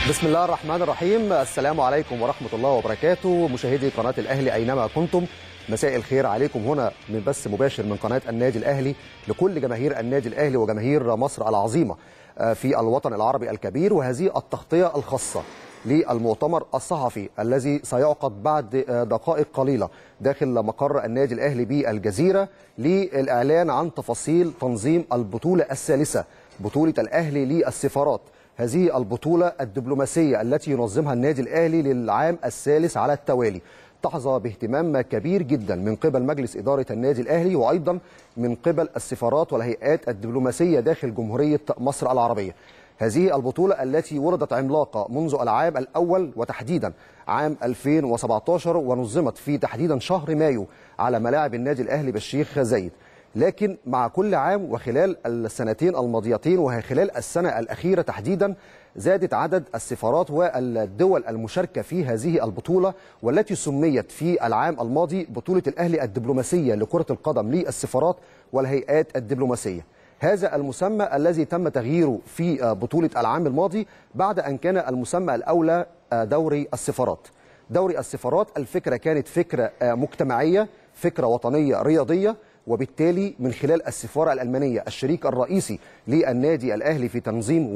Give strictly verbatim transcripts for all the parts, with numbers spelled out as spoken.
بسم الله الرحمن الرحيم. السلام عليكم ورحمة الله وبركاته. مشاهدي قناة الأهلي أينما كنتم، مساء الخير عليكم هنا من بث مباشر من قناة النادي الأهلي لكل جماهير النادي الأهلي وجماهير مصر العظيمة في الوطن العربي الكبير. وهذه التغطية الخاصة للمؤتمر الصحفي الذي سيعقد بعد دقائق قليلة داخل مقر النادي الأهلي بالجزيرة للإعلان عن تفاصيل تنظيم البطولة الثالثة، بطولة الأهلي للسفارات. هذه البطولة الدبلوماسية التي ينظمها النادي الأهلي للعام الثالث على التوالي تحظى باهتمام كبير جدا من قبل مجلس إدارة النادي الأهلي وأيضا من قبل السفارات والهيئات الدبلوماسية داخل جمهورية مصر العربية. هذه البطولة التي ولدت عملاقة منذ العام الأول وتحديدا عام ألفين وسبعة عشر ونظمت في تحديدا شهر مايو على ملاعب النادي الأهلي بالشيخ زايد، لكن مع كل عام وخلال السنتين الماضيتين وخلال السنة الأخيرة تحديدا زادت عدد السفارات والدول المشاركة في هذه البطولة، والتي سميت في العام الماضي بطولة الأهلي الدبلوماسية لكرة القدم للسفارات والهيئات الدبلوماسية. هذا المسمى الذي تم تغييره في بطولة العام الماضي بعد أن كان المسمى الأولى دوري السفارات. دوري السفارات الفكرة كانت فكرة مجتمعية، فكرة وطنية رياضية، وبالتالي من خلال السفارة الألمانية الشريك الرئيسي للنادي الأهلي في تنظيم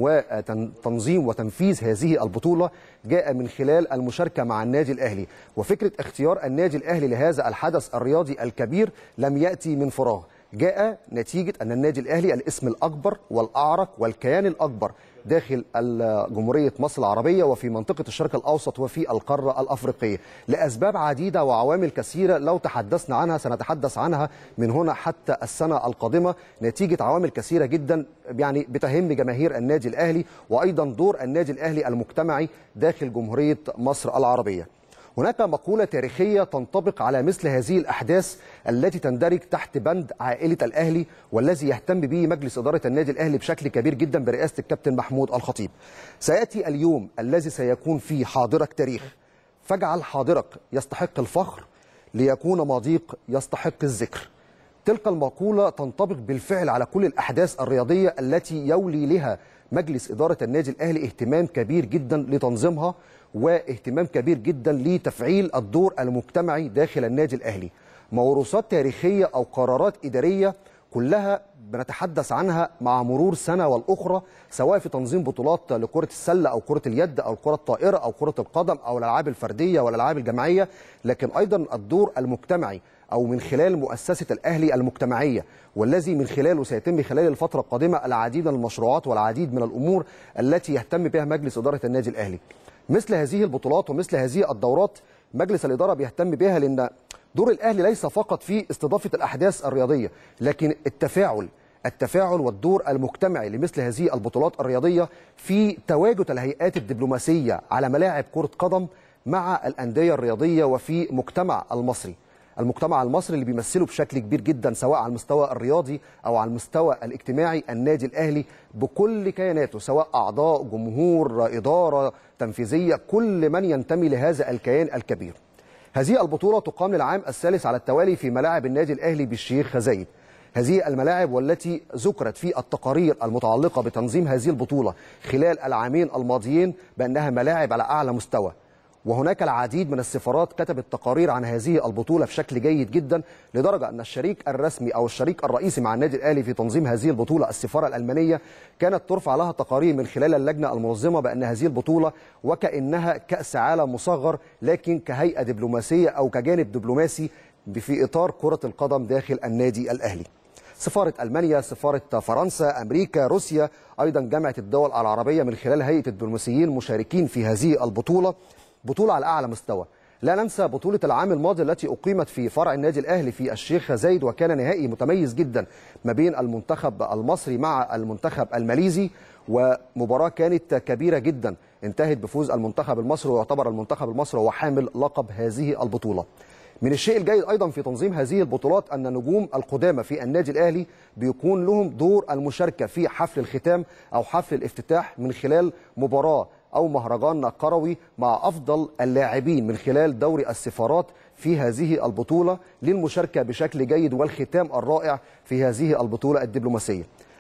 وتنظيم وتنفيذ هذه البطولة جاء من خلال المشاركة مع النادي الأهلي. وفكرة اختيار النادي الأهلي لهذا الحدث الرياضي الكبير لم يأتي من فراغ، جاء نتيجة أن النادي الأهلي الاسم الأكبر والأعرق والكيان الأكبر داخل جمهورية مصر العربية وفي منطقة الشرق الأوسط وفي القارة الأفريقية لأسباب عديدة وعوامل كثيرة لو تحدثنا عنها سنتحدث عنها من هنا حتى السنة القادمة، نتيجة عوامل كثيرة جدا يعني بتهم جماهير النادي الأهلي وأيضا دور النادي الأهلي المجتمعي داخل جمهورية مصر العربية. هناك مقولة تاريخية تنطبق على مثل هذه الأحداث التي تندرج تحت بند عائلة الأهلي والذي يهتم به مجلس إدارة النادي الأهلي بشكل كبير جدا برئاسة الكابتن محمود الخطيب. سيأتي اليوم الذي سيكون فيه حاضرك تاريخ، فاجعل حاضرك يستحق الفخر ليكون ماضيك يستحق الذكر. تلك المقولة تنطبق بالفعل على كل الأحداث الرياضية التي يولي لها مجلس إدارة النادي الأهلي اهتمام كبير جدا لتنظيمها واهتمام كبير جدا لتفعيل الدور المجتمعي داخل النادي الأهلي. موروثات تاريخية أو قرارات إدارية كلها بنتحدث عنها مع مرور سنة والأخرى، سواء في تنظيم بطولات لكرة السلة أو كرة اليد أو الكرة الطائرة أو كرة القدم أو الألعاب الفردية والألعاب الجماعية، لكن أيضا الدور المجتمعي أو من خلال مؤسسة الأهلي المجتمعية، والذي من خلاله سيتم خلال الفترة القادمة العديد من المشروعات والعديد من الأمور التي يهتم بها مجلس إدارة النادي الأهلي. مثل هذه البطولات ومثل هذه الدورات مجلس الإدارة بيهتم بها، لأن دور الأهلي ليس فقط في استضافة الأحداث الرياضية، لكن التفاعل التفاعل والدور المجتمعي لمثل هذه البطولات الرياضية في تواجد الهيئات الدبلوماسية على ملاعب كرة قدم مع الأندية الرياضية وفي مجتمع المصري. المجتمع المصري اللي بيمثله بشكل كبير جدا سواء على المستوى الرياضي أو على المستوى الاجتماعي النادي الأهلي بكل كياناته، سواء أعضاء، جمهور، إدارة تنفيذية، كل من ينتمي لهذا الكيان الكبير. هذه البطولة تقام للعام الثالث على التوالي في ملاعب النادي الأهلي بالشيخ زايد. هذه الملاعب والتي ذكرت في التقارير المتعلقة بتنظيم هذه البطولة خلال العامين الماضيين بأنها ملاعب على أعلى مستوى، وهناك العديد من السفارات كتبت تقارير عن هذه البطولة بشكل جيد جدا، لدرجة أن الشريك الرسمي أو الشريك الرئيسي مع النادي الأهلي في تنظيم هذه البطولة السفارة الألمانية كانت ترفع لها تقارير من خلال اللجنة المنظمة بأن هذه البطولة وكأنها كأس عالم مصغر، لكن كهيئة دبلوماسية أو كجانب دبلوماسي في إطار كرة القدم داخل النادي الأهلي. سفارة ألمانيا، سفارة فرنسا، أمريكا، روسيا، أيضا جامعة الدول العربية من خلال هيئة الدبلوماسيين مشاركين في هذه البطولة، بطولة على أعلى مستوى. لا ننسى بطولة العام الماضي التي أقيمت في فرع النادي الأهلي في الشيخ زايد، وكان نهائي متميز جدا ما بين المنتخب المصري مع المنتخب الماليزي، ومباراة كانت كبيرة جدا انتهت بفوز المنتخب المصري، ويعتبر المنتخب المصري هو حامل لقب هذه البطولة. من الشيء الجيد أيضا في تنظيم هذه البطولات أن النجوم القدامى في النادي الأهلي بيكون لهم دور المشاركة في حفل الختام أو حفل الافتتاح من خلال مباراة أو مهرجان كروي مع أفضل اللاعبين من خلال دوري السفارات في هذه البطولة للمشاركة بشكل جيد والختام الرائع في هذه البطولة الدبلوماسية.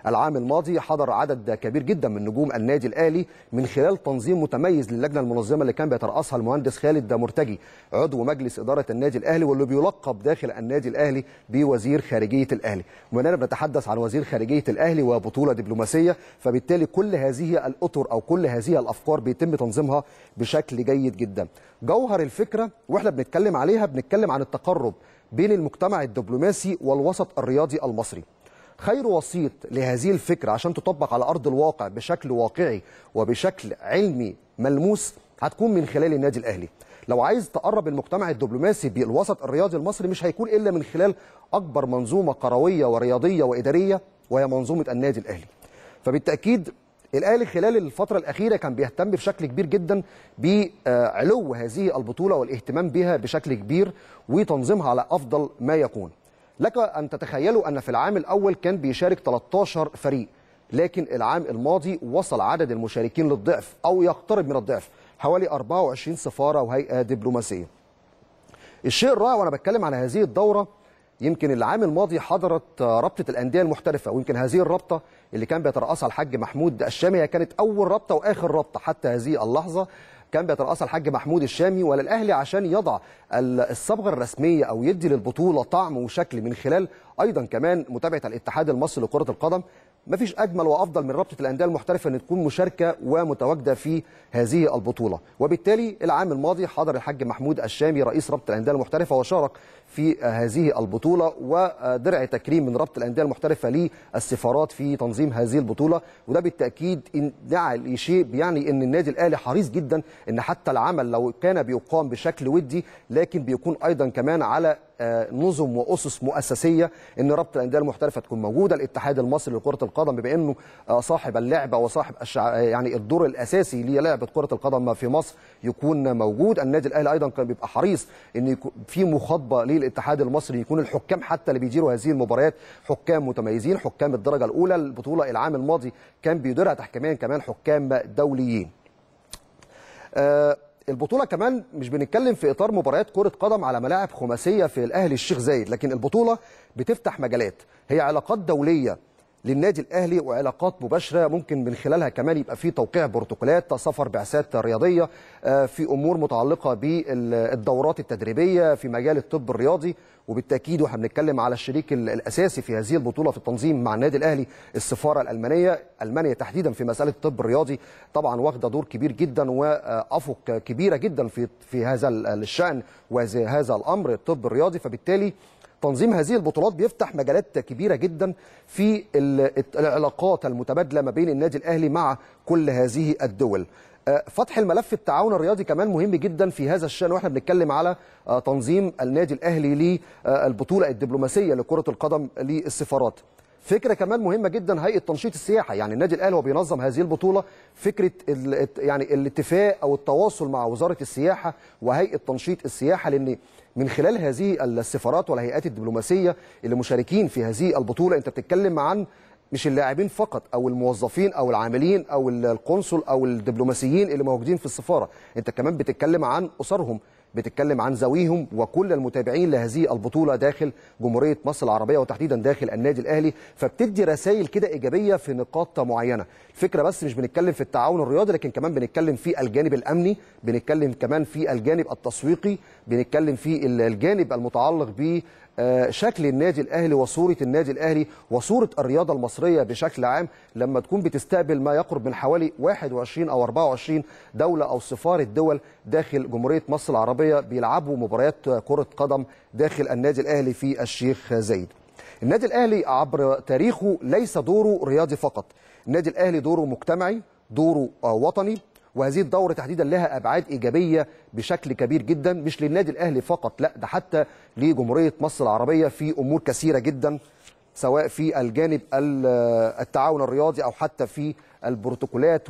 العام الماضي حضر عدد كبير جدا من نجوم النادي الاهلي من خلال تنظيم متميز للجنه المنظمه اللي كان بيترأسها المهندس خالد مرتجي عضو مجلس اداره النادي الاهلي، واللي بيلقب داخل النادي الاهلي بوزير خارجيه الاهلي. وهنا بنتحدث عن وزير خارجيه الاهلي وبطوله دبلوماسيه، فبالتالي كل هذه الاطر او كل هذه الافكار بيتم تنظيمها بشكل جيد جدا. جوهر الفكره واحنا بنتكلم عليها بنتكلم عن التقرب بين المجتمع الدبلوماسي والوسط الرياضي المصري. خير وسيط لهذه الفكره عشان تطبق على ارض الواقع بشكل واقعي وبشكل علمي ملموس هتكون من خلال النادي الاهلي. لو عايز تقرب المجتمع الدبلوماسي بالوسط الرياضي المصري مش هيكون الا من خلال اكبر منظومه كرويه ورياضيه واداريه، وهي منظومه النادي الاهلي. فبالتاكيد الاهلي خلال الفتره الاخيره كان بيهتم بشكل كبير جدا بعلو هذه البطوله والاهتمام بها بشكل كبير وتنظيمها على افضل ما يكون. لك ان تتخيلوا ان في العام الاول كان بيشارك ثلاثة عشر فريق، لكن العام الماضي وصل عدد المشاركين للضعف او يقترب من الضعف، حوالي أربعة وعشرين سفاره وهيئه دبلوماسيه. الشيء الرائع وانا بتكلم عن هذه الدوره، يمكن العام الماضي حضرت رابطه الانديه المحترفه، ويمكن هذه الرابطه اللي كان بيترأسها الحاج محمود الشامي هي كانت اول رابطه واخر رابطه حتى هذه اللحظه كان بيترأسها الحاج محمود الشامي. وللاهلي عشان يضع الصبغه الرسميه او يدي للبطوله طعم وشكل من خلال ايضا كمان متابعه الاتحاد المصري لكره القدم، مفيش اجمل وافضل من رابطه الانديه المحترفه ان تكون مشاركه ومتواجده في هذه البطوله. وبالتالي العام الماضي حضر الحاج محمود الشامي رئيس رابطه الانديه المحترفه وشارك في هذه البطوله، ودرع تكريم من رابطه الانديه المحترفه للسفارات في تنظيم هذه البطوله. وده بالتاكيد دعا شيء يعني ان النادي الاهلي حريص جدا ان حتى العمل لو كان بيقام بشكل ودي لكن بيكون ايضا كمان على نظم واسس مؤسسيه، ان رابطه الانديه المحترفه تكون موجوده، الاتحاد المصري لكره القدم بما انه صاحب اللعبه وصاحب الشع... يعني الدور الاساسي للعبه كره القدم في مصر يكون موجود. النادي الاهلي ايضا كان بيبقى حريص ان يكون في مخاطبه للاتحاد المصري، يكون الحكام حتى اللي بيديروا هذه المباريات حكام متميزين، حكام الدرجه الاولى. البطوله العام الماضي كان بيديرها تحكيميا كمان حكام دوليين. أه البطولة كمان مش بنتكلم في إطار مباريات كرة قدم على ملاعب خماسية في الأهلي الشيخ زايد، لكن البطولة بتفتح مجالات، هي علاقات دولية للنادي الأهلي وعلاقات مباشرة ممكن من خلالها كمان يبقى في توقيع بروتوكولات، سفر بعثات رياضية، في أمور متعلقة بالدورات التدريبية في مجال الطب الرياضي. وبالتأكيد واحنا بنتكلم على الشريك الأساسي في هذه البطولة في التنظيم مع النادي الأهلي السفارة الألمانية، ألمانيا تحديدا في مسألة الطب الرياضي طبعا واخدة دور كبير جدا وأفق كبيرة جدا في في هذا الشأن وهذا الأمر الطب الرياضي. فبالتالي تنظيم هذه البطولات بيفتح مجالات كبيرة جدا في العلاقات المتبادلة ما بين النادي الأهلي مع كل هذه الدول. فتح الملف التعاون الرياضي كمان مهم جدا في هذا الشأن، واحنا بنتكلم على تنظيم النادي الأهلي للبطولة الدبلوماسية لكرة القدم للسفارات. فكره كمان مهمه جدا هيئه تنشيط السياحه، يعني النادي الاهلي وهو بينظم هذه البطوله فكره يعني الاتفاق او التواصل مع وزاره السياحه وهيئه تنشيط السياحه، لان من خلال هذه السفارات والهيئات الدبلوماسيه اللي مشاركين في هذه البطوله انت بتتكلم عن مش اللاعبين فقط او الموظفين او العاملين او القنصل او الدبلوماسيين اللي موجودين في السفاره، انت كمان بتتكلم عن اسرهم، بتتكلم عن ذويهم وكل المتابعين لهذه البطوله داخل جمهوريه مصر العربيه وتحديدا داخل النادي الاهلي، فبتدي رسائل كده ايجابيه في نقاط معينه. الفكره بس مش بنتكلم في التعاون الرياضي، لكن كمان بنتكلم في الجانب الامني، بنتكلم كمان في الجانب التسويقي، بنتكلم في الجانب المتعلق ب شكل النادي الاهلي وصوره النادي الاهلي وصوره الرياضه المصريه بشكل عام لما تكون بتستقبل ما يقرب من حوالي واحد وعشرين او أربعة وعشرين دوله او سفاره دول داخل جمهوريه مصر العربيه بيلعبوا مباريات كره قدم داخل النادي الاهلي في الشيخ زايد. النادي الاهلي عبر تاريخه ليس دوره رياضي فقط، النادي الاهلي دوره مجتمعي، دوره وطني، وهذه الدورة تحديدا لها أبعاد إيجابية بشكل كبير جدا مش للنادي الأهلي فقط، لا ده حتى لجمهورية مصر العربية في أمور كثيرة جدا، سواء في الجانب التعاون الرياضي أو حتى في البروتوكولات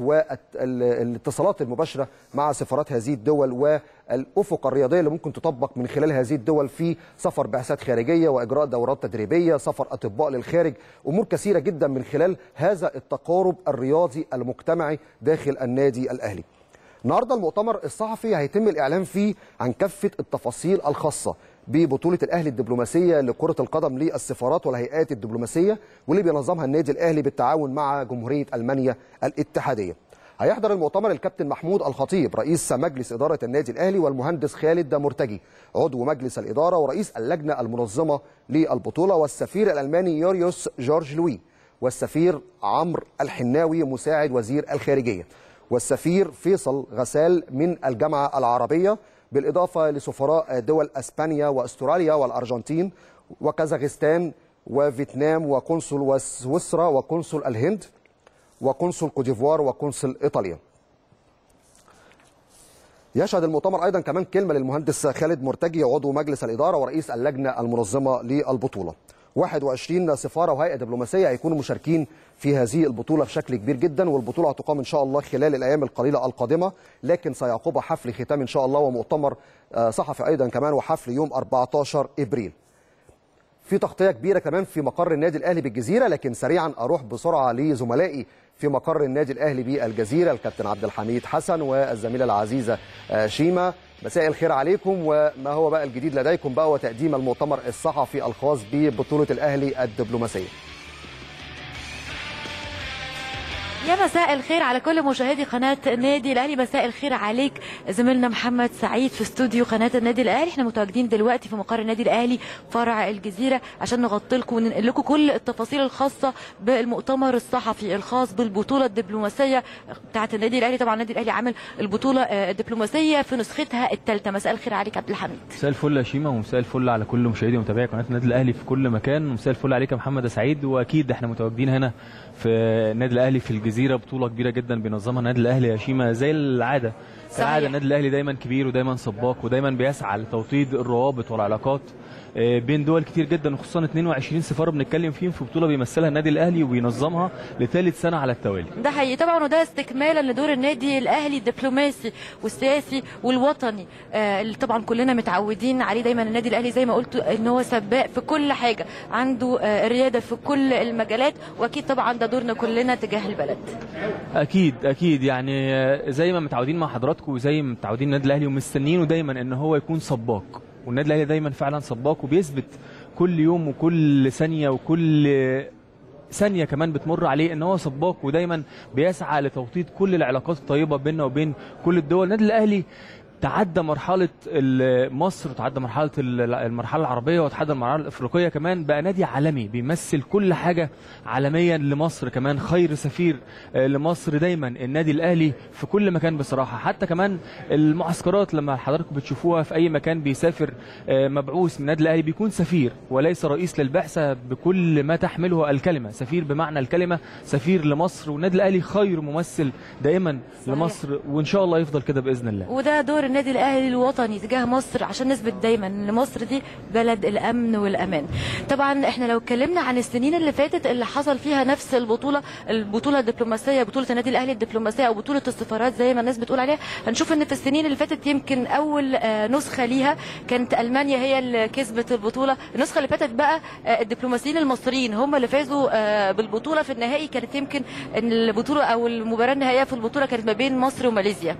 والاتصالات المباشرة مع سفارات هذه الدول والأفق الرياضية اللي ممكن تطبق من خلال هذه الدول في سفر بعثات خارجية وإجراء دورات تدريبية، سفر أطباء للخارج، أمور كثيرة جدا من خلال هذا التقارب الرياضي المجتمعي داخل النادي الأهلي. النهارده المؤتمر الصحفي هيتم الإعلان فيه عن كافة التفاصيل الخاصة ببطوله الاهلي الدبلوماسيه لكره القدم للسفارات والهيئات الدبلوماسيه، واللي بينظمها النادي الاهلي بالتعاون مع جمهوريه المانيا الاتحاديه. هيحضر المؤتمر الكابتن محمود الخطيب رئيس مجلس إدارة النادي الأهلي، والمهندس خالد مرتجي عضو مجلس الإدارة ورئيس اللجنة المنظمة للبطولة، والسفير الألماني يوريوس جورج لوي، والسفير عمرو الحناوي مساعد وزير الخارجية، والسفير فيصل غسال من الجامعة العربية، بالإضافة لسفراء دول أسبانيا وأستراليا والأرجنتين وكازاخستان وفيتنام وقنصل سويسرا وقنصل الهند وقنصل كوديفوار وقنصل إيطاليا. يشهد المؤتمر أيضا كمان كلمة للمهندس خالد مرتجي عضو مجلس الإدارة ورئيس اللجنة المنظمة للبطولة. واحد وعشرين سفارة وهيئة دبلوماسية هيكونوا مشاركين في هذه البطولة بشكل كبير جدا، والبطولة هتقام إن شاء الله خلال الأيام القليلة القادمة، لكن سيعقبها حفل ختام إن شاء الله ومؤتمر صحفي أيضا كمان، وحفل يوم أربعة عشر إبريل. في تغطية كبيرة كمان في مقر النادي الأهلي بالجزيرة، لكن سريعا أروح بسرعة لزملائي في مقر النادي الأهلي بالجزيرة، الكابتن عبد الحميد حسن والزميلة العزيزة شيماء. مساء الخير عليكم، وما هو بقى الجديد لديكم بقى وتقديم المؤتمر الصحفي الخاص ببطولة الأهلي الدبلوماسية؟ يا مساء الخير على كل مشاهدي قناة النادي الأهلي. مساء الخير عليك زميلنا محمد سعيد في استوديو قناة النادي الأهلي. احنا متواجدين دلوقتي في مقر النادي الأهلي فرع الجزيرة عشان نغطي لكم وننقل لكم كل التفاصيل الخاصة بالمؤتمر الصحفي الخاص بالبطولة الدبلوماسية بتاعة النادي الأهلي. طبعا النادي الأهلي عامل البطولة الدبلوماسية في نسختها الثالثة. مساء الخير عليك عبد الحميد. مساء الفل يا شيماء، ومساء الفل على كل مشاهدي ومتابعي قناة النادي الأهلي في كل مكان، ومساء الفل عليك يا محمد سعيد. واكيد احنا متواجدين هنا في النادي الأهلي في الجزيرة، بطولة كبيرة جدا بينظمها النادي الاهلي يا شيماء زي العاده. كالعاده النادي الاهلي دايما كبير ودايما سباق ودايما بيسعى لتوطيد الروابط والعلاقات بين دول كتير جدا، وخصوصا اثنين وعشرين سفاره بنتكلم فيهم في بطوله بيمثلها النادي الاهلي وبينظمها لثالث سنه على التوالي. ده حقيقي طبعا، وده استكمالا لدور النادي الاهلي الدبلوماسي والسياسي والوطني آه اللي طبعا كلنا متعودين عليه. دايما النادي الاهلي زي ما قلت ان هو سباق في كل حاجه، عنده آه الرياده في كل المجالات، واكيد طبعا ده دورنا كلنا تجاه البلد. اكيد اكيد يعني زي ما متعودين مع حضراتكم وزي ما متعودين النادي الاهلي ومستنيينه دايما ان هو يكون سباق، والنادي الاهلي دايما فعلا سباق وبيثبت كل يوم وكل ثانيه وكل ثانيه كمان بتمر عليه ان هو سباق، ودايما بيسعى لتوطيد كل العلاقات الطيبه بيننا وبين كل الدول. النادي الاهلي تعدى مرحله مصر وتعدى مرحله المرحله العربيه وتعدى المرحله الافريقيه، كمان بقى نادي عالمي بيمثل كل حاجه عالميا لمصر، كمان خير سفير لمصر دايما النادي الاهلي في كل مكان بصراحه. حتى كمان المعسكرات لما حضراتكم بتشوفوها في اي مكان بيسافر مبعوث من النادي الاهلي بيكون سفير وليس رئيس للبعثه بكل ما تحمله الكلمه، سفير بمعنى الكلمه، سفير لمصر. والنادي الاهلي خير ممثل دائما صحيح. لمصر، وان شاء الله يفضل كده باذن الله. وده دور النادي الاهلي الوطني تجاه مصر عشان نثبت دايما ان مصر دي بلد الامن والامان. طبعا احنا لو اتكلمنا عن السنين اللي فاتت اللي حصل فيها نفس البطوله البطوله الدبلوماسيه، بطوله النادي الاهلي الدبلوماسيه او بطوله السفارات زي ما الناس بتقول عليها، هنشوف ان في السنين اللي فاتت يمكن اول نسخه ليها كانت المانيا هي اللي كسبت البطوله. النسخه اللي فاتت بقى الدبلوماسيين المصريين هم اللي فازوا بالبطوله في النهائي. كانت يمكن ان البطوله او المباراه النهائيه في البطوله كانت ما بين مصر وماليزيا.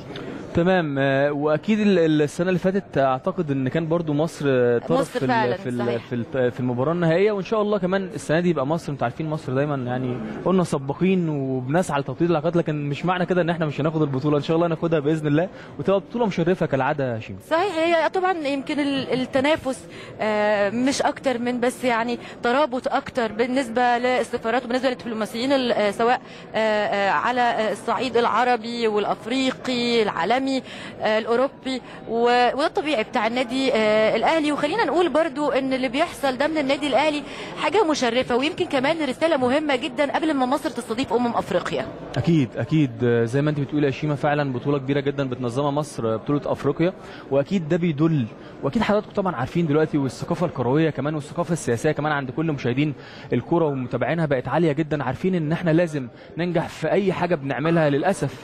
تمام. واكيد السنه اللي فاتت اعتقد ان كان برضو مصر طرف مصر في فعلا في في في المباراه النهائيه، وان شاء الله كمان السنه دي يبقى مصر. انتوا عارفين مصر دايما يعني قلنا سباقين وبنسعى لتوطيد العلاقات، لكن مش معنى كده ان احنا مش هناخد البطوله، ان شاء الله ناخدها باذن الله وتبقى بطوله مشرفه كالعاده يا شيماء. صحيح، هي طبعا يمكن التنافس مش اكتر من بس يعني ترابط اكتر بالنسبه للسفارات وبالنسبه للدبلوماسيين سواء على الصعيد العربي والافريقي العالمي الاوروبي، وده الطبيعي بتاع النادي الاهلي. وخلينا نقول برضو ان اللي بيحصل ده من النادي الاهلي حاجه مشرفه، ويمكن كمان رساله مهمه جدا قبل ما مصر تستضيف امم افريقيا. اكيد اكيد زي ما انت بتقولي يا شيماء، فعلا بطوله كبيره جدا بتنظمها مصر، بطوله افريقيا، واكيد ده بيدل، واكيد حضراتكم طبعا عارفين دلوقتي، والثقافه الكرويه كمان والثقافه السياسيه كمان عند كل مشاهدين الكره ومتابعينها بقت عاليه جدا. عارفين ان احنا لازم ننجح في اي حاجه بنعملها. للاسف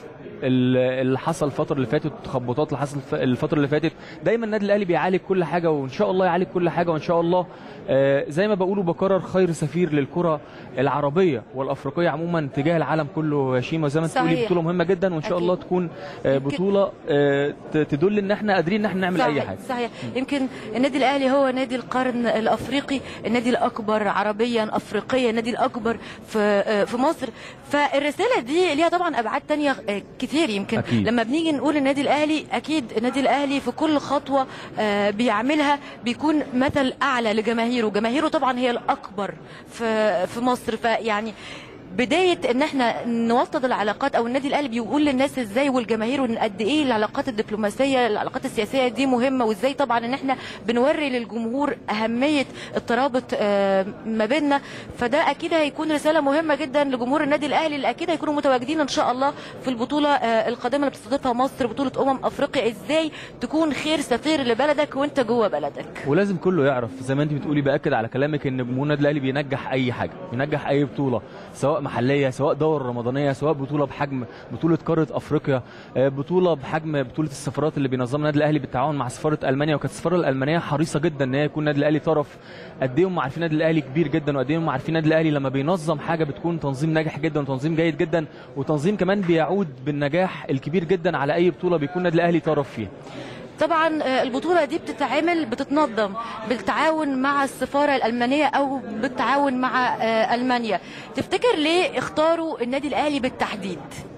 اللي حصل الفتره اللي فاتت، التخبطات اللي حصل الفتره اللي فاتت، دايما النادي الاهلي بيعالج كل حاجه، وان شاء الله يعالج كل حاجه، وان شاء الله آه زي ما بقولوا بكرر خير سفير للكره العربيه والافريقيه عموما تجاه العالم كله يا شيماء. زي ما انت بتقولي بطوله مهمه جدا، وان شاء أكيد. الله تكون آه بطوله آه تدل ان احنا قادرين ان احنا نعمل صحيح. اي حاجه. صحيح. يمكن النادي الاهلي هو نادي القرن الافريقي، النادي الاكبر عربيا افريقيا، النادي الاكبر في في مصر. فالرساله دي ليها طبعا ابعاد تانية كتير. يمكن أكيد. لما بنيجي نقول النادي الاهلي، اكيد النادي الاهلي في كل خطوه بيعملها بيكون مثل اعلى لجماهيره، جماهيره طبعا هي الاكبر في في مصر. فيعني بدايه ان احنا نوطد العلاقات، او النادي الاهلي بيقول للناس ازاي والجماهير ان قد ايه العلاقات الدبلوماسيه العلاقات السياسيه دي مهمه، وازاي طبعا ان احنا بنوري للجمهور اهميه الترابط ما بيننا. فده اكيد هيكون رساله مهمه جدا لجمهور النادي الاهلي اللي اكيد هيكونوا متواجدين ان شاء الله في البطوله القادمه اللي بتستضيفها مصر، بطوله امم افريقيا. ازاي تكون خير سفير لبلدك وانت جوه بلدك. ولازم كله يعرف زي ما انت بتقولي، باكد على كلامك ان جمهور النادي الاهلي بينجح اي حاجه، بينجح اي بطوله، سواء محليه، سواء دوره رمضانيه، سواء بطوله بحجم بطوله قاره افريقيا، بطوله بحجم بطوله السفارات اللي بينظمها النادي الاهلي بالتعاون مع سفاره المانيا. وكانت السفاره الالمانيه حريصه جدا ان هي يكون النادي الاهلي طرف. قد ايه هم عارفين النادي الاهلي كبير جدا، وقد ايه هم عارفين النادي الاهلي لما بينظم حاجه بتكون تنظيم ناجح جدا وتنظيم جيد جدا، وتنظيم كمان بيعود بالنجاح الكبير جدا على اي بطوله بيكون النادي الاهلي طرف فيها. طبعا البطوله دي بتتعمل بتتنظم بالتعاون مع السفاره الالمانيه او بالتعاون مع المانيا. تفتكر ليه اختاروا النادي الاهلي بالتحديد؟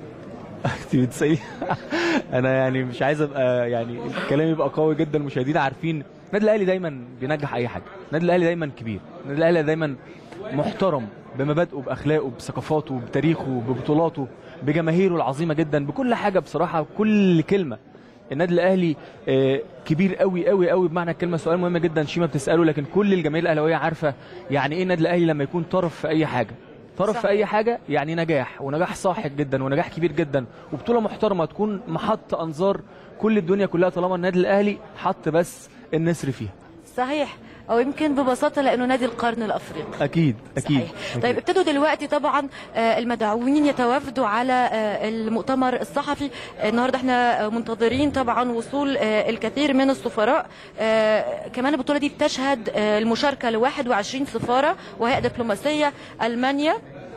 انت بتسالي انا يعني مش عايز ابقى يعني الكلام يبقى قوي جدا. المشاهدين عارفين النادي الاهلي دايما بينجح اي حاجه، النادي الاهلي دايما كبير، النادي الاهلي دايما محترم بمبادئه باخلاقه بثقافاته بتاريخه ببطولاته بجماهيره العظيمه جدا بكل حاجه. بصراحه كل كلمه النادي الاهلي كبير قوي قوي قوي بمعنى الكلمه. سؤال مهم جدا شيماء بتساله، لكن كل الجماهير الاهلاويه عارفه يعني ايه النادي الاهلي لما يكون طرف في اي حاجه. طرف صحيح. في اي حاجه يعني نجاح، ونجاح ساحق جدا، ونجاح كبير جدا، وبطوله محترمه تكون محط انظار كل الدنيا كلها طالما النادي الاهلي حط بس النسر فيها. صحيح. او يمكن ببساطه لانه نادي القرن الافريقي. اكيد اكيد, أكيد. طيب ابتدوا دلوقتي طبعا المدعوين يتوافدوا على المؤتمر الصحفي. النهارده احنا منتظرين طبعا وصول الكثير من السفراء. كمان البطوله دي بتشهد المشاركه ل واحد وعشرين سفاره وهيئه دبلوماسيه، المانيا،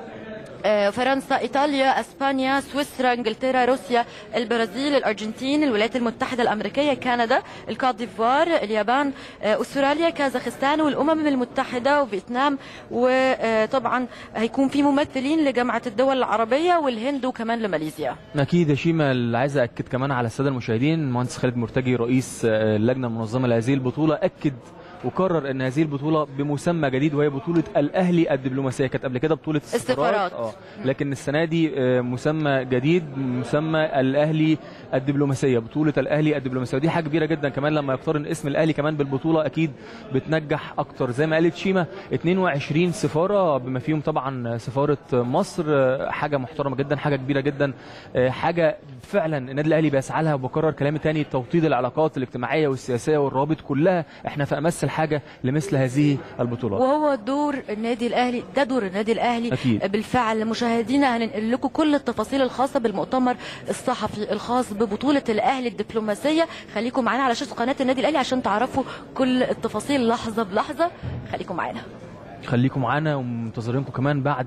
فرنسا، ايطاليا، اسبانيا، سويسرا، انجلترا، روسيا، البرازيل، الارجنتين، الولايات المتحده الامريكيه، كندا، الكوت ديفوار، اليابان، استراليا، كازاخستان، والامم المتحده، وفيتنام. وطبعا هيكون في ممثلين لجامعه الدول العربيه والهند وكمان لماليزيا. اكيد يا شيماء. اللي عايز اكد كمان على الساده المشاهدين، المهندس خالد مرتجي رئيس اللجنه المنظمه لهذه البطوله اكد وقرر ان هذه البطوله بمسمى جديد، وهي بطوله الاهلي الدبلوماسيه. كانت قبل كده بطوله السفارات اه لكن السنه دي مسمى جديد، مسمى الاهلي الدبلوماسيه، بطوله الاهلي الدبلوماسيه. ودي حاجه كبيره جدا كمان لما يقترن اسم الاهلي كمان بالبطوله اكيد بتنجح اكتر. زي ما قالت شيماء اتنين وعشرين سفاره بما فيهم طبعا سفاره مصر، حاجه محترمه جدا، حاجه كبيره جدا، حاجه فعلا النادي الاهلي بيسعى لها. وبكرر كلامي تاني، توطيد العلاقات الاجتماعيه والسياسيه والروابط كلها احنا في امس الحاجه لمثل هذه البطولات، وهو دور النادي الاهلي. ده دور النادي الاهلي أكيد. بالفعل مشاهدينا هننقل لكم كل التفاصيل الخاصه بالمؤتمر الصحفي الخاص ببطوله الاهلي الدبلوماسيه. خليكم معانا على شاشه قناه النادي الاهلي عشان تعرفوا كل التفاصيل لحظه بلحظه. خليكم معانا خليكم معانا ومنتظرينكم كمان بعد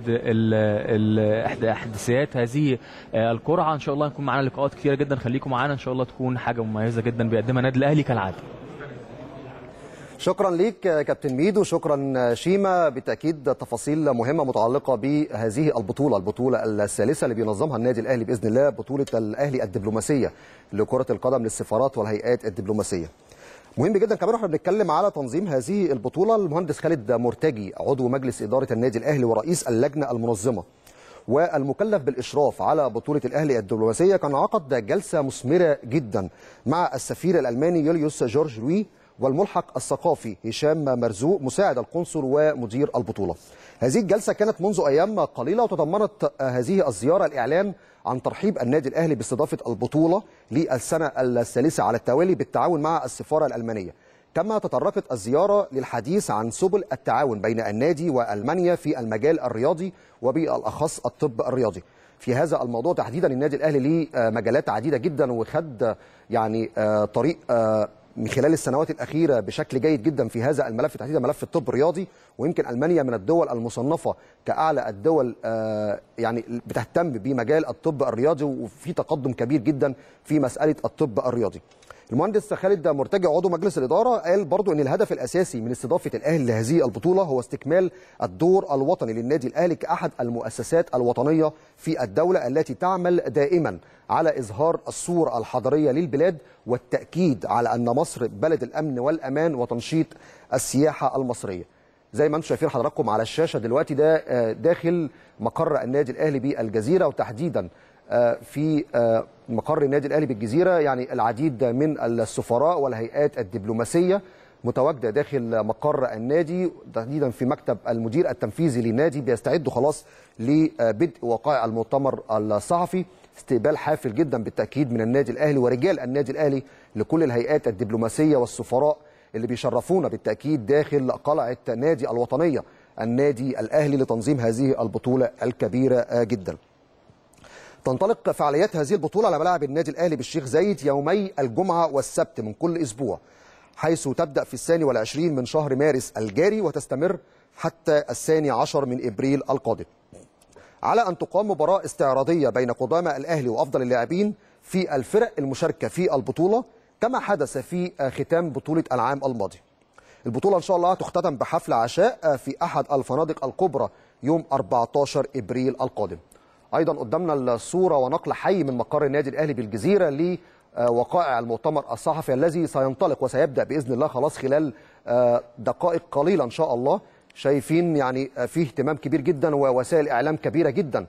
احداثيات هذه القرعه. ان شاء الله هنكون معانا لقاءات كثيره جدا. خليكم معانا ان شاء الله تكون حاجه مميزه جدا بيقدمها النادي الاهلي كالعاده. شكرا ليك كابتن ميدو، شكرا شيماء. بالتاكيد تفاصيل مهمه متعلقه بهذه البطوله، البطوله الثالثه اللي بينظمها النادي الاهلي باذن الله، بطوله الاهلي الدبلوماسيه لكره القدم للسفارات والهيئات الدبلوماسيه. مهم جدا كمان واحنا بنتكلم على تنظيم هذه البطوله، المهندس خالد مرتجي عضو مجلس اداره النادي الاهلي ورئيس اللجنه المنظمه والمكلف بالاشراف على بطوله الاهلي الدبلوماسيه، كان عقد جلسه مثمره جدا مع السفير الالماني يوليوس جورج لوي والملحق الثقافي هشام مرزوق مساعد القنصل ومدير البطوله. هذه الجلسه كانت منذ ايام قليله، وتضمنت هذه الزياره الاعلان عن ترحيب النادي الاهلي باستضافه البطوله للسنه الثالثه على التوالي بالتعاون مع السفاره الالمانيه. كما تطرقت الزياره للحديث عن سبل التعاون بين النادي والمانيا في المجال الرياضي وبالاخص الطب الرياضي. في هذا الموضوع تحديدا. النادي الاهلي ليه مجالات عديده جدا، وخد يعني طريق من خلال السنوات الاخيره بشكل جيد جدا في هذا الملف تحديدا، ملف الطب الرياضي. ويمكن المانيا من الدول المصنفه كاعلى الدول يعني بتهتم بمجال الطب الرياضي، وفي تقدم كبير جدا في مساله الطب الرياضي. المهندس خالد مرتجع عضو مجلس الاداره قال برضو ان الهدف الاساسي من استضافه الاهلي لهذه البطوله هو استكمال الدور الوطني للنادي الاهلي كاحد المؤسسات الوطنيه في الدوله التي تعمل دائما على اظهار الصوره الحضاريه للبلاد، والتاكيد على ان مصر بلد الامن والامان وتنشيط السياحه المصريه. زي ما انتم شايفين حضراتكم على الشاشه دلوقتي، ده داخل مقر النادي الاهلي بالجزيره، وتحديدا في مقر النادي الاهلي بالجزيره يعني العديد من السفراء والهيئات الدبلوماسيه متواجده داخل مقر النادي، تحديدا في مكتب المدير التنفيذي للنادي، بيستعدوا خلاص لبدء وقائع المؤتمر الصحفي. استقبال حافل جدا بالتاكيد من النادي الاهلي ورجال النادي الاهلي لكل الهيئات الدبلوماسيه والسفراء اللي بيشرفونا بالتاكيد داخل قلعه نادي الوطنيه النادي الاهلي لتنظيم هذه البطوله الكبيره جدا. تنطلق فعاليات هذه البطولة على ملاعب النادي الأهلي بالشيخ زايد يومي الجمعة والسبت من كل أسبوع، حيث تبدأ في الثاني والعشرين من شهر مارس الجاري وتستمر حتى الثاني عشر من إبريل القادم، على أن تقام مباراة استعراضية بين قدامى الأهلي وأفضل اللاعبين في الفرق المشاركة في البطولة، كما حدث في ختام بطولة العام الماضي. البطولة إن شاء الله تختتم بحفل عشاء في أحد الفنادق الكبرى يوم أربعة عشر إبريل القادم. ايضا قدامنا الصوره ونقل حي من مقر النادي الاهلي بالجزيره لوقائع المؤتمر الصحفي الذي سينطلق وسيبدا باذن الله خلاص خلال دقائق قليله ان شاء الله. شايفين يعني في اهتمام كبير جدا ووسائل اعلام كبيره جدا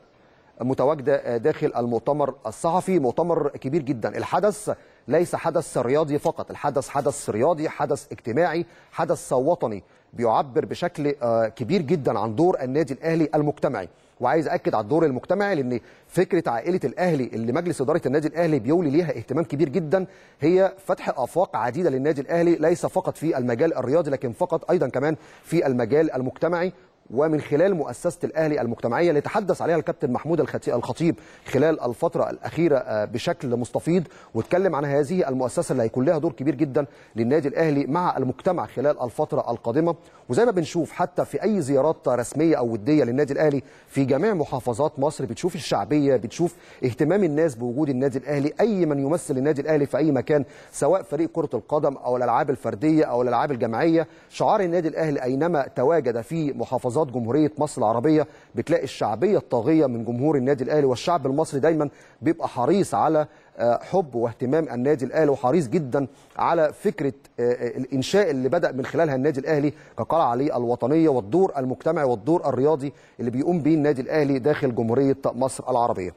متواجده داخل المؤتمر الصحفي، مؤتمر كبير جدا. الحدث ليس حدث رياضي فقط، الحدث حدث رياضي، حدث اجتماعي، حدث وطني بيعبر بشكل كبير جدا عن دور النادي الاهلي المجتمعي. وعايز اكد على الدور المجتمعي، لان فكره عائله الاهلي اللي مجلس اداره النادي الاهلي بيولي ليها اهتمام كبير جدا هي فتح افاق عديده للنادي الاهلي، ليس فقط في المجال الرياضي لكن فقط ايضا كمان في المجال المجتمعي. ومن خلال مؤسسه الاهلي المجتمعيه اللي تحدث عليها الكابتن محمود الخطيب خلال الفتره الاخيره بشكل مستفيض، واتكلم عن هذه المؤسسه اللي هيكون لها دور كبير جدا للنادي الاهلي مع المجتمع خلال الفتره القادمه. وزي ما بنشوف حتى في اي زيارات رسميه او وديه للنادي الاهلي في جميع محافظات مصر، بتشوف الشعبيه، بتشوف اهتمام الناس بوجود النادي الاهلي، اي من يمثل النادي الاهلي في اي مكان، سواء فريق كره القدم او الالعاب الفرديه او الالعاب الجماعيه. شعار النادي الاهلي اينما تواجد في محافظات جمهوريه مصر العربيه بتلاقي الشعبيه الطاغيه من جمهور النادي الاهلي، والشعب المصري دايما بيبقى حريص على حب واهتمام النادي الاهلي، وحريص جدا على فكره الانشاء اللي بدا من خلالها النادي الاهلي كقلعه الوطنيه، والدور المجتمعي والدور الرياضي اللي بيقوم به النادي الاهلي داخل جمهوريه مصر العربيه.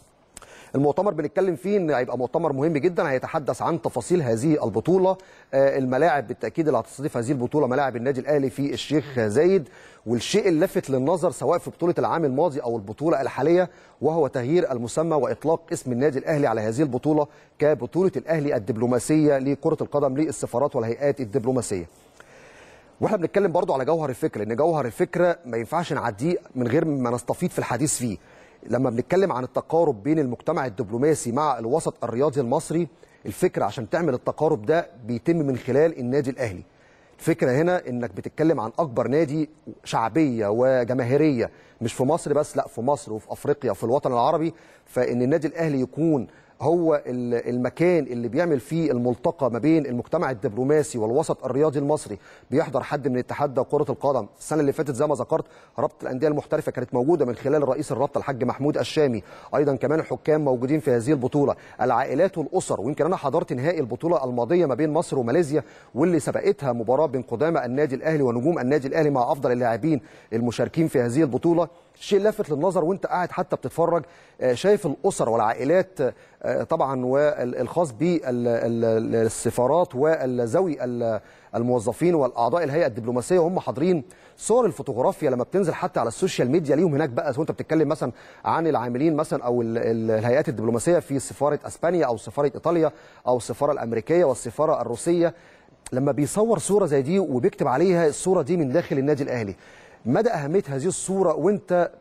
المؤتمر بنتكلم فيه ان هيبقى مؤتمر مهم جدا، هيتحدث عن تفاصيل هذه البطوله، الملاعب بالتاكيد اللي هتستضيف هذه البطوله ملاعب النادي الاهلي في الشيخ زايد. والشيء اللافت للنظر سواء في بطوله العام الماضي او البطوله الحاليه وهو تغيير المسمى واطلاق اسم النادي الاهلي على هذه البطوله كبطوله الاهلي الدبلوماسيه لكره القدم للسفارات والهيئات الدبلوماسيه. واحنا بنتكلم برضو على جوهر الفكره، ان جوهر الفكره ما ينفعش نعديه من غير ما نستفيض في الحديث فيه. لما بنتكلم عن التقارب بين المجتمع الدبلوماسي مع الوسط الرياضي المصري، الفكره عشان تعمل التقارب ده بيتم من خلال النادي الاهلي. الفكره هنا انك بتتكلم عن اكبر نادي شعبيه وجماهيريه مش في مصر بس، لا في مصر وفي افريقيا وفي الوطن العربي، فان النادي الاهلي يكون هو المكان اللي بيعمل فيه الملتقى ما بين المجتمع الدبلوماسي والوسط الرياضي المصري. بيحضر حد من اتحاد كرة القدم. السنة اللي فاتت زي ما ذكرت رابطة الأندية المحترفة كانت موجودة من خلال رئيس الرابطة الحاج محمود الشامي، أيضا كمان الحكام موجودين في هذه البطولة، العائلات والأسر. ويمكن أنا حضرت نهائي البطولة الماضية ما بين مصر وماليزيا، واللي سبقتها مباراة بين قدامى النادي الأهلي ونجوم النادي الأهلي مع أفضل اللاعبين المشاركين في هذه البطولة. شيء لافت للنظر وانت قاعد حتى بتتفرج، شايف الاسر والعائلات طبعا، والخاص بالسفارات والزوي الموظفين والاعضاء الهيئه الدبلوماسيه وهم حاضرين. صور الفوتوغرافيا لما بتنزل حتى على السوشيال ميديا ليهم هناك بقى، وانت بتتكلم مثلا عن العاملين مثلا او الهيئات الدبلوماسيه في سفاره اسبانيا او سفاره ايطاليا او السفاره الامريكيه والسفاره الروسيه، لما بيصور صوره زي دي وبيكتب عليها الصوره دي من داخل النادي الاهلي، مدى أهمية هذه الصورة وانت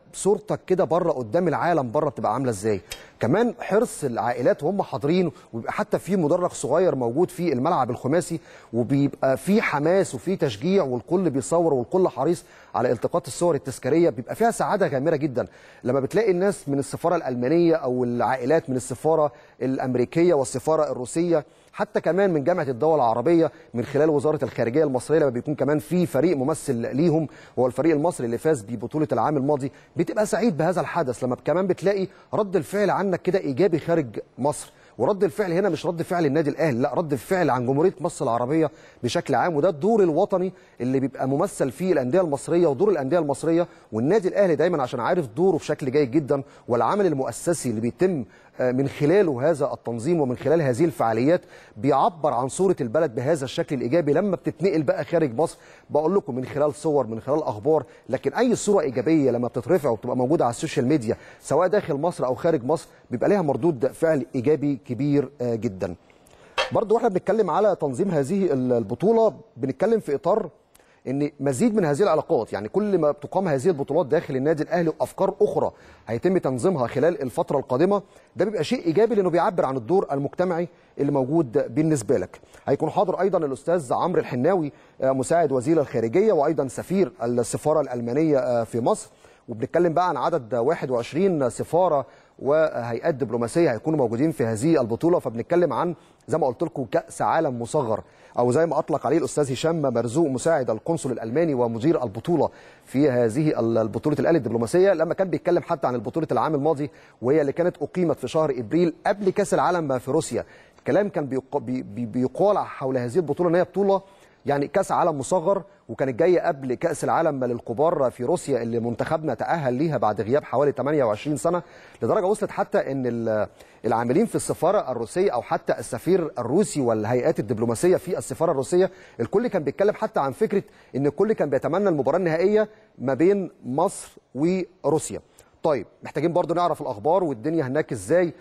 صورتك كده بره قدام العالم بره بتبقى عامله ازاي. كمان حرص العائلات وهم حاضرين، وبيبقى حتى في مدرج صغير موجود في الملعب الخماسي، وبيبقى في حماس وفي تشجيع، والكل بيصور والكل حريص على التقاط الصور التذكاريه، بيبقى فيها سعاده غامره جدا لما بتلاقي الناس من السفاره الالمانيه او العائلات من السفاره الامريكيه والسفاره الروسيه، حتى كمان من جامعه الدول العربيه من خلال وزاره الخارجيه المصريه، لما بيكون كمان في فريق ممثل ليهم وهو الفريق المصري اللي فاز ببطوله العام الماضي، بتبقى سعيد بهذا الحدث. لما كمان بتلاقي رد الفعل عنك كده ايجابي خارج مصر، ورد الفعل هنا مش رد فعل النادي الاهلي، لا، رد الفعل عن جمهوريه مصر العربيه بشكل عام، وده الدور الوطني اللي بيبقى ممثل فيه الانديه المصريه ودور الانديه المصريه. والنادي الاهلي دايما عشان عارف دوره بشكل جيد جدا، والعمل المؤسسي اللي بيتم من خلاله هذا التنظيم ومن خلال هذه الفعاليات بيعبر عن صوره البلد بهذا الشكل الايجابي. لما بتتنقل بقى خارج مصر، بقول لكم من خلال صور، من خلال اخبار، لكن اي صوره ايجابيه لما بتترفع وبتبقى موجوده على السوشيال ميديا سواء داخل مصر او خارج مصر بيبقى لها مردود فعل ايجابي كبير جدا. برضو واحنا بنتكلم على تنظيم هذه البطوله بنتكلم في اطار ان مزيد من هذه العلاقات، يعني كل ما بتقام هذه البطولات داخل النادي الاهلي وافكار اخرى هيتم تنظيمها خلال الفتره القادمه، ده بيبقى شيء ايجابي لانه بيعبر عن الدور المجتمعي اللي موجود بالنسبه لك. هيكون حاضر ايضا الاستاذ عمرو الحناوي مساعد وزير الخارجيه وايضا سفير السفاره الالمانيه في مصر، وبنتكلم بقى عن عدد واحد وعشرين سفاره وهيئات دبلوماسيه هيكونوا موجودين في هذه البطوله. فبنتكلم عن زي ما قلت لكم كاس عالم مصغر، او زي ما اطلق عليه الاستاذ هشام مرزوق مساعد القنصل الالماني ومدير البطوله في هذه البطوله الاهلي الدبلوماسيه، لما كان بيتكلم حتى عن البطوله العام الماضي وهي اللي كانت اقيمت في شهر ابريل قبل كاس العالم في روسيا. الكلام كان بيقال حول هذه البطوله ان هي بطوله يعني كاس عالم مصغر، وكانت جايه قبل كاس العالم للكبار في روسيا اللي منتخبنا تاهل ليها بعد غياب حوالي ثمانية وعشرين سنه، لدرجه وصلت حتى ان العاملين في السفاره الروسيه او حتى السفير الروسي والهيئات الدبلوماسيه في السفاره الروسيه الكل كان بيتكلم حتى عن فكره ان الكل كان بيتمنى المباراه النهائيه ما بين مصر وروسيا. طيب محتاجين برضو نعرف الاخبار والدنيا هناك ازاي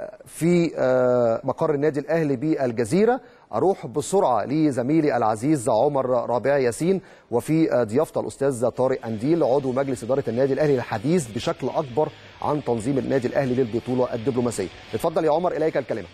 في مقر النادي الاهلي بالجزيره. اروح بسرعه لزميلي العزيز عمر رابع ياسين، وفي ضيافه الاستاذ طارق انديل عضو مجلس اداره النادي الاهلي للحديث بشكل اكبر عن تنظيم النادي الاهلي للبطوله الدبلوماسيه. اتفضل يا عمر، اليك الكلمه.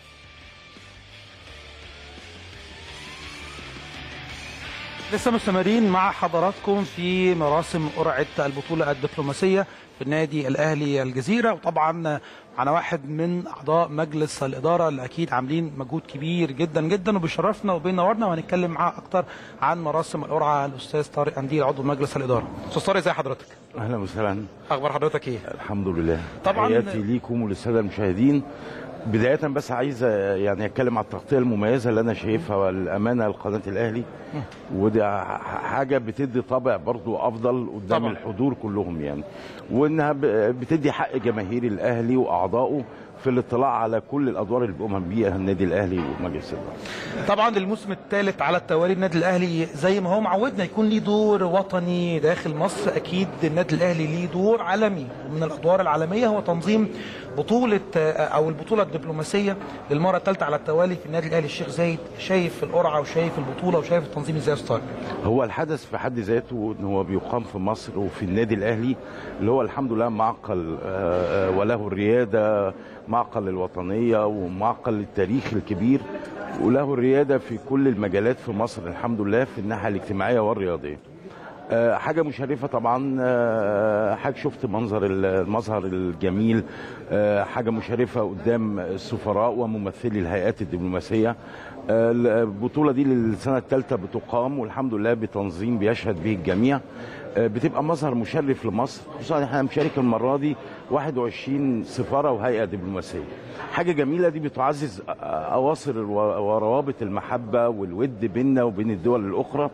لسه مستمرين مع حضراتكم في مراسم قرعه البطوله الدبلوماسيه في النادي الاهلي الجزيره، وطبعا انا واحد من اعضاء مجلس الاداره اللي اكيد عاملين مجهود كبير جدا جدا وبيشرفنا وبينورنا، وهنتكلم معاه اكتر عن مراسم القرعه الاستاذ طارق انديل عضو مجلس الاداره. استاذ طارق ازي حضرتك؟ اهلا وسهلا. اخبار حضرتك ايه؟ الحمد لله. طبعا تحياتي ليكم وللساده المشاهدين. بدايه بس عايز يعني اتكلم على التغطيه المميزه اللي انا شايفها والامانه لقناه الاهلي، ودي حاجه بتدي طابع برضو افضل قدام طبعا الحضور كلهم يعني، وانها بتدي حق جماهير الاهلي واعضائه في الاطلاع على كل الادوار اللي بيقوم بيها النادي الاهلي ومجلس الاداره. طبعا الموسم الثالث على التوالي النادي الاهلي زي ما هو معودنا يكون ليه دور وطني داخل مصر، اكيد النادي الاهلي ليه دور عالمي، ومن الادوار العالميه هو تنظيم بطوله او البطوله الدبلوماسيه للمره الثالثه على التوالي في النادي الاهلي الشيخ زايد. شايف القرعه وشايف البطوله وشايف التنظيم ازاي يا استاذ؟ هو الحدث في حد ذاته ان هو بيقام في مصر وفي النادي الاهلي اللي هو الحمد لله معقل وله الرياده، معقل الوطنيه ومعقل التاريخ الكبير، وله الرياده في كل المجالات في مصر الحمد لله في الناحيه الاجتماعيه والرياضيه. حاجه مشرفه طبعا، حاجه شفت منظر المظهر الجميل، حاجه مشرفه قدام السفراء وممثلي الهيئات الدبلوماسيه. البطوله دي للسنه الثالثه بتقام والحمد لله بتنظيم بيشهد به الجميع، بتبقى مظهر مشرف لمصر، خصوصا احنا مشارك المره دي واحد وعشرين سفاره وهيئه دبلوماسيه. حاجه جميله دي بتعزز اواصر وروابط المحبه والود بيننا وبين الدول الاخرى،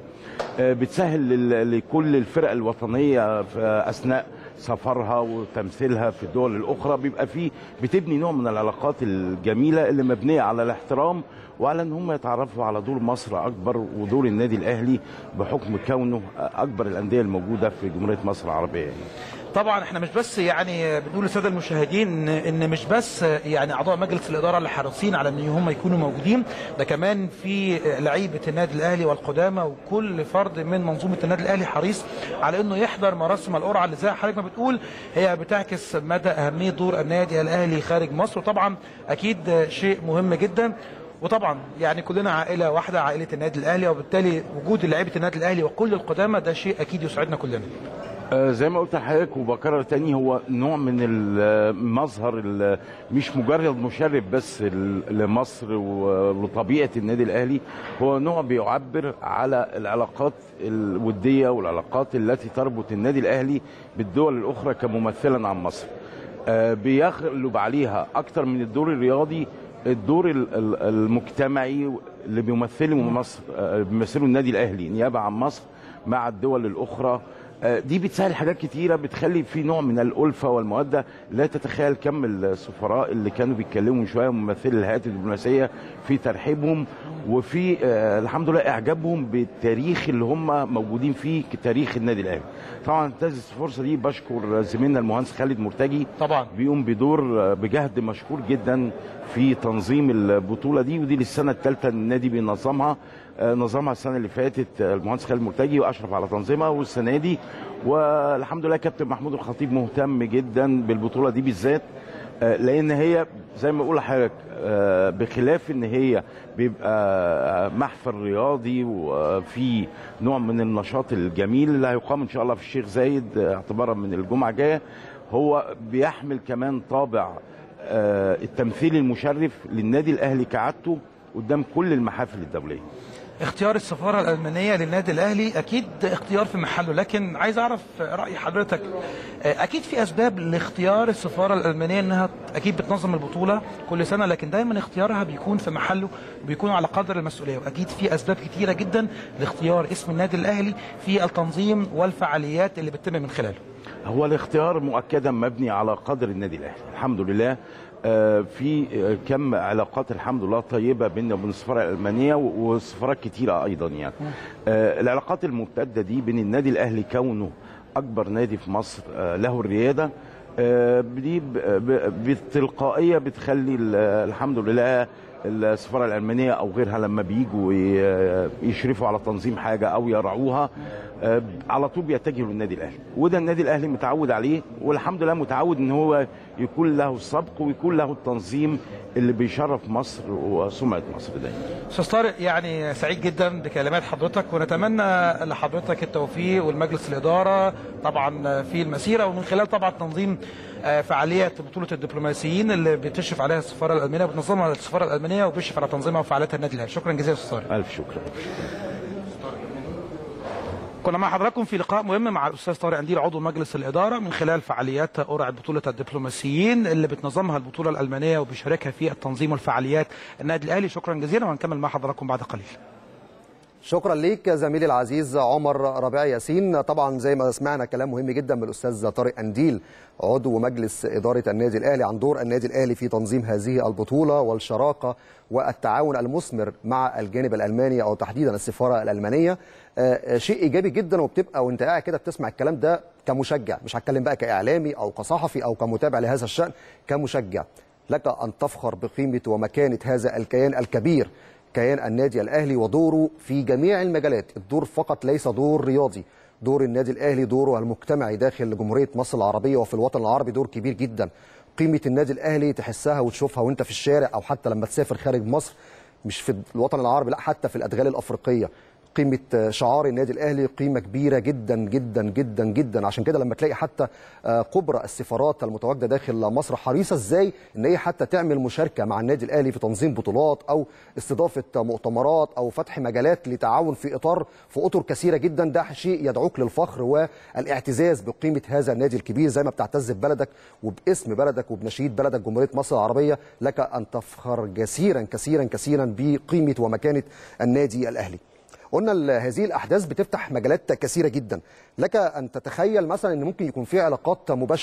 بتسهل لكل الفرق الوطنيه في اثناء سفرها وتمثيلها في الدول الاخرى، بيبقى فيه بتبني نوع من العلاقات الجميله اللي مبنيه على الاحترام وعلى ان هم يتعرفوا على دور مصر اكبر ودور النادي الاهلي بحكم كونه اكبر الانديه الموجوده في جمهوريه مصر العربيه. طبعا احنا مش بس يعني بنقول للساده المشاهدين ان مش بس يعني اعضاء مجلس الاداره اللي حريصين على ان هم يكونوا موجودين، ده كمان في لعيبه النادي الاهلي والقدامى وكل فرد من منظومه النادي الاهلي حريص على انه يحضر مراسم القرعه اللي زي حضرتك ما بتقول هي بتعكس مدى اهميه دور النادي الاهلي خارج مصر، وطبعا اكيد شيء مهم جدا. وطبعا يعني كلنا عائله واحده، عائله النادي الاهلي، وبالتالي وجود لعيبه النادي الاهلي وكل القدامى ده شيء اكيد يسعدنا كلنا. زي ما قلت لحضرتك وبكرر تاني، هو نوع من المظهر مش مجرد مشرف بس لمصر وطبيعه النادي الاهلي، هو نوع بيعبر على العلاقات الوديه والعلاقات التي تربط النادي الاهلي بالدول الاخرى كممثلا عن مصر. بيغلب عليها اكتر من الدور الرياضي الدور المجتمعي اللي بيمثله مصر، بيمثله النادي الاهلي نيابه عن مصر مع الدول الاخرى. دي بتسهل حاجات كتيره، بتخلي في نوع من الالفه والموده. لا تتخيل كم السفراء اللي كانوا بيتكلموا من شويه ممثلي الهيئات الدبلوماسيه في ترحيبهم وفي آه الحمد لله اعجابهم بالتاريخ اللي هم موجودين فيه كتاريخ النادي الاهلي. طبعا انتهز الفرصه دي بشكر زميلنا المهندس خالد مرتجي، طبعا بيقوم بدور بجهد مشكور جدا في تنظيم البطوله دي، ودي للسنه الثالثه النادي بينظمها. نظمها السنه اللي فاتت المهندس خالد مرتجي واشرف على تنظيمها، والسنه دي والحمد لله كابتن محمود الخطيب مهتم جدا بالبطوله دي بالذات، لان هي زي ما بقول لحضرتك بخلاف ان هي بيبقى محفل رياضي وفي نوع من النشاط الجميل اللي هيقام ان شاء الله في الشيخ زايد اعتبارا من الجمعه الجايه، هو بيحمل كمان طابع التمثيل المشرف للنادي الاهلي كعادته قدام كل المحافل الدوليه. اختيار السفاره الالمانيه للنادي الاهلي اكيد اختيار في محله، لكن عايز اعرف راي حضرتك. اكيد في اسباب لاختيار السفاره الالمانيه، انها اكيد بتنظم البطوله كل سنه، لكن دايما اختيارها بيكون في محله وبيكون على قدر المسؤوليه، واكيد في اسباب كتيره جدا لاختيار اسم النادي الاهلي في التنظيم والفعاليات اللي بتتم من خلاله. هو الاختيار مؤكدا مبني على قدر النادي الاهلي، الحمد لله في كم علاقات الحمد لله طيبه بيننا وبين السفاره الالمانيه وسفارات كتيره ايضا يعني. العلاقات الممتده دي بين النادي الاهلي كونه اكبر نادي في مصر له الرياده، دي بالتلقائيه بتخلي الحمد لله السفاره الالمانيه او غيرها لما بييجوا يشرفوا على تنظيم حاجه او يرعوها على طول بيتجهوا للنادي الاهلي، وده النادي الاهلي متعود عليه، والحمد لله متعود ان هو يكون له السبق ويكون له التنظيم اللي بيشرف مصر وسمعه مصر دايما. استاذ طارق، يعني سعيد جدا بكلمات حضرتك، ونتمنى لحضرتك التوفيق والمجلس الاداره طبعا في المسيره، ومن خلال طبعا تنظيم فعاليات بطوله الدبلوماسيين اللي بتشرف عليها السفاره الالمانيه وبتنظمها السفاره الالمانيه وبيشرف على تنظيمها وفعاليات النادي الاهلي. شكرا جزيلا استاذ طارق. الف شكر. كنا مع حضراتكم في لقاء مهم مع الاستاذ طارق قنديل عضو مجلس الاداره من خلال فعاليات قرعه بطوله الدبلوماسيين اللي بتنظمها البطوله الالمانيه وبيشاركها في التنظيم والفعاليات النادي الاهلي. شكرا جزيلا، وهنكمل مع حضراتكم بعد قليل. شكرا ليك زميلي العزيز عمر ربيع ياسين. طبعا زي ما سمعنا كلام مهم جدا من الاستاذ طارق قنديل عضو مجلس اداره النادي الاهلي عن دور النادي الاهلي في تنظيم هذه البطوله والشراكه والتعاون المثمر مع الجانب الالماني او تحديدا السفاره الالمانيه. آه شيء ايجابي جدا، وبتبقى وانت قاعد كده بتسمع الكلام ده كمشجع، مش هتكلم بقى كاعلامي او كصحفي او كمتابع لهذا الشان، كمشجع لك ان تفخر بقيمه ومكانه هذا الكيان الكبير، كيان النادي الأهلي ودوره في جميع المجالات. الدور فقط ليس دور رياضي، دور النادي الأهلي دوره المجتمعي داخل جمهورية مصر العربية وفي الوطن العربي دور كبير جدا. قيمة النادي الأهلي تحسها وتشوفها وانت في الشارع أو حتى لما تسافر خارج مصر، مش في الوطن العربي لا، حتى في الأدغال الأفريقية. قيمة شعار النادي الأهلي قيمة كبيرة جدا جدا جدا جدا. عشان كده لما تلاقي حتى كبرى السفارات المتواجدة داخل مصر حريصة ازاي ان هي حتى تعمل مشاركة مع النادي الأهلي في تنظيم بطولات او استضافة مؤتمرات او فتح مجالات لتعاون في اطار في اطر كثيرة جدا، ده شيء يدعوك للفخر والاعتزاز بقيمة هذا النادي الكبير. زي ما بتعتز ببلدك وباسم بلدك وبنشيد بلدك جمهورية مصر العربية، لك ان تفخر كثيرا كثيرا كثيرا بقيمة ومكانة النادي الأهلي. قلنا هذه الأحداث بتفتح مجالات كثيرة جدا. لك أن تتخيل مثلا أن ممكن يكون في علاقات مباشرة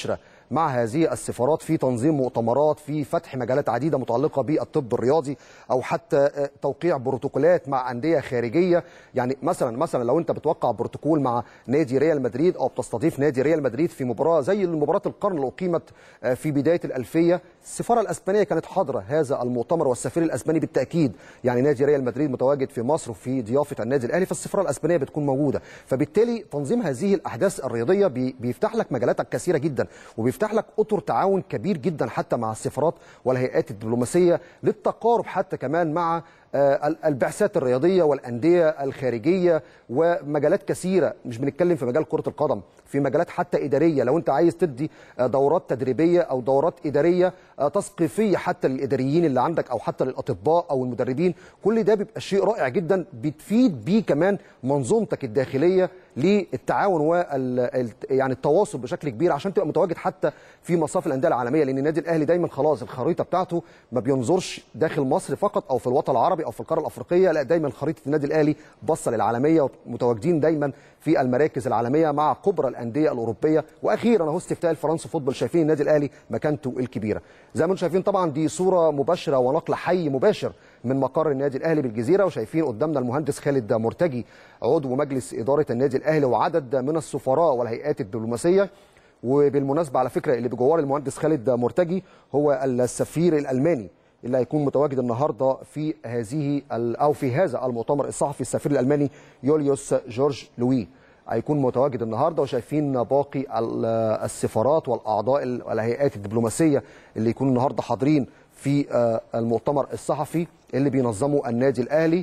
مع هذه السفارات في تنظيم مؤتمرات، في فتح مجالات عديده متعلقه بالطب الرياضي، او حتى توقيع بروتوكولات مع انديه خارجيه. يعني مثلا مثلا لو انت بتوقع بروتوكول مع نادي ريال مدريد او بتستضيف نادي ريال مدريد في مباراه زي مباراه القرن اللي اقيمت في بدايه الالفيه، السفاره الاسبانيه كانت حاضره هذا المؤتمر، والسفير الاسباني بالتاكيد يعني نادي ريال مدريد متواجد في مصر وفي ضيافه النادي الاهلي، فالسفاره الاسبانيه بتكون موجوده. فبالتالي تنظيم هذه الاحداث الرياضيه بيفتح لك مجالات كثيره جدا، وبيفتح لك اطر تعاون كبير جدا حتى مع السفارات والهيئات الدبلوماسيه للتقارب حتى كمان مع البعثات الرياضيه والانديه الخارجيه، ومجالات كثيره. مش بنتكلم في مجال كره القدم، في مجالات حتى اداريه. لو انت عايز تدي دورات تدريبيه او دورات اداريه تثقيفيه حتى للاداريين اللي عندك او حتى للاطباء او المدربين، كل ده بيبقى شيء رائع جدا، بتفيد بيه كمان منظومتك الداخليه للتعاون وال يعني التواصل بشكل كبير، عشان تبقى متواجد حتى في مصاف الانديه العالميه. لان النادي الاهلي دايما خلاص الخريطه بتاعته ما بينظرش داخل مصر فقط او في الوطن العربي او في القاره الافريقيه، لا دايما خريطه النادي الاهلي باصه للعالميه، ومتواجدين دايما في المراكز العالميه مع كبرى الانديه الاوروبيه. واخيرا اهو استفتاء الفرنسي فوتبول، شايفين النادي الاهلي مكانته الكبيره. زي ما انتم شايفين طبعا دي صوره مباشره ونقل حي مباشر من مقر النادي الاهلي بالجزيره، وشايفين قدامنا المهندس خالد مرتجي عضو مجلس اداره النادي الاهلي وعدد من السفراء والهيئات الدبلوماسيه. وبالمناسبه على فكره اللي بجوار المهندس خالد مرتجي هو السفير الالماني اللي هيكون متواجد النهارده في هذه او في هذا المؤتمر الصحفي، السفير الالماني يوليوس جورج لوي هيكون متواجد النهارده. وشايفين باقي السفارات والاعضاء والهيئات الدبلوماسيه اللي يكونوا النهارده حاضرين في المؤتمر الصحفي اللي بينظمه النادي الاهلي.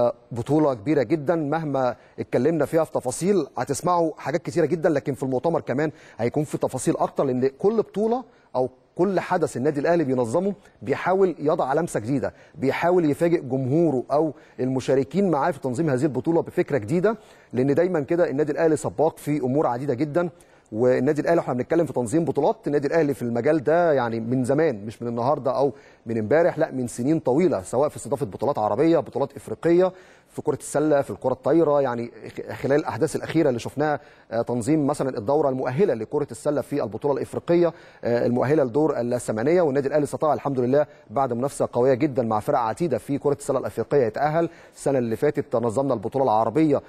بطوله كبيره جدا، مهما اتكلمنا فيها في تفاصيل هتسمعوا حاجات كتيره جدا، لكن في المؤتمر كمان هيكون في تفاصيل اكتر، لان كل بطوله او كل حدث النادي الاهلي بينظمه بيحاول يضع لمسه جديده، بيحاول يفاجئ جمهوره او المشاركين معاه في تنظيم هذه البطوله بفكره جديده. لان دايما كده النادي الاهلي سباق في امور عديده جدا، والنادي الاهلي احنا بنتكلم في تنظيم بطولات، النادي الاهلي في المجال ده يعني من زمان، مش من النهارده او من امبارح، لا من سنين طويله، سواء في استضافه بطولات عربيه، بطولات افريقيه، في كره السله، في الكره الطايره. يعني خلال الاحداث الاخيره اللي شفناها تنظيم مثلا الدوره المؤهله لكره السله في البطوله الافريقيه المؤهله لدور الثمانيه، والنادي الاهلي استطاع الحمد لله بعد منافسه قويه جدا مع فرق عتيده في كره السله الافريقيه يتاهل. السنه اللي فاتت نظمنا البطوله العربيه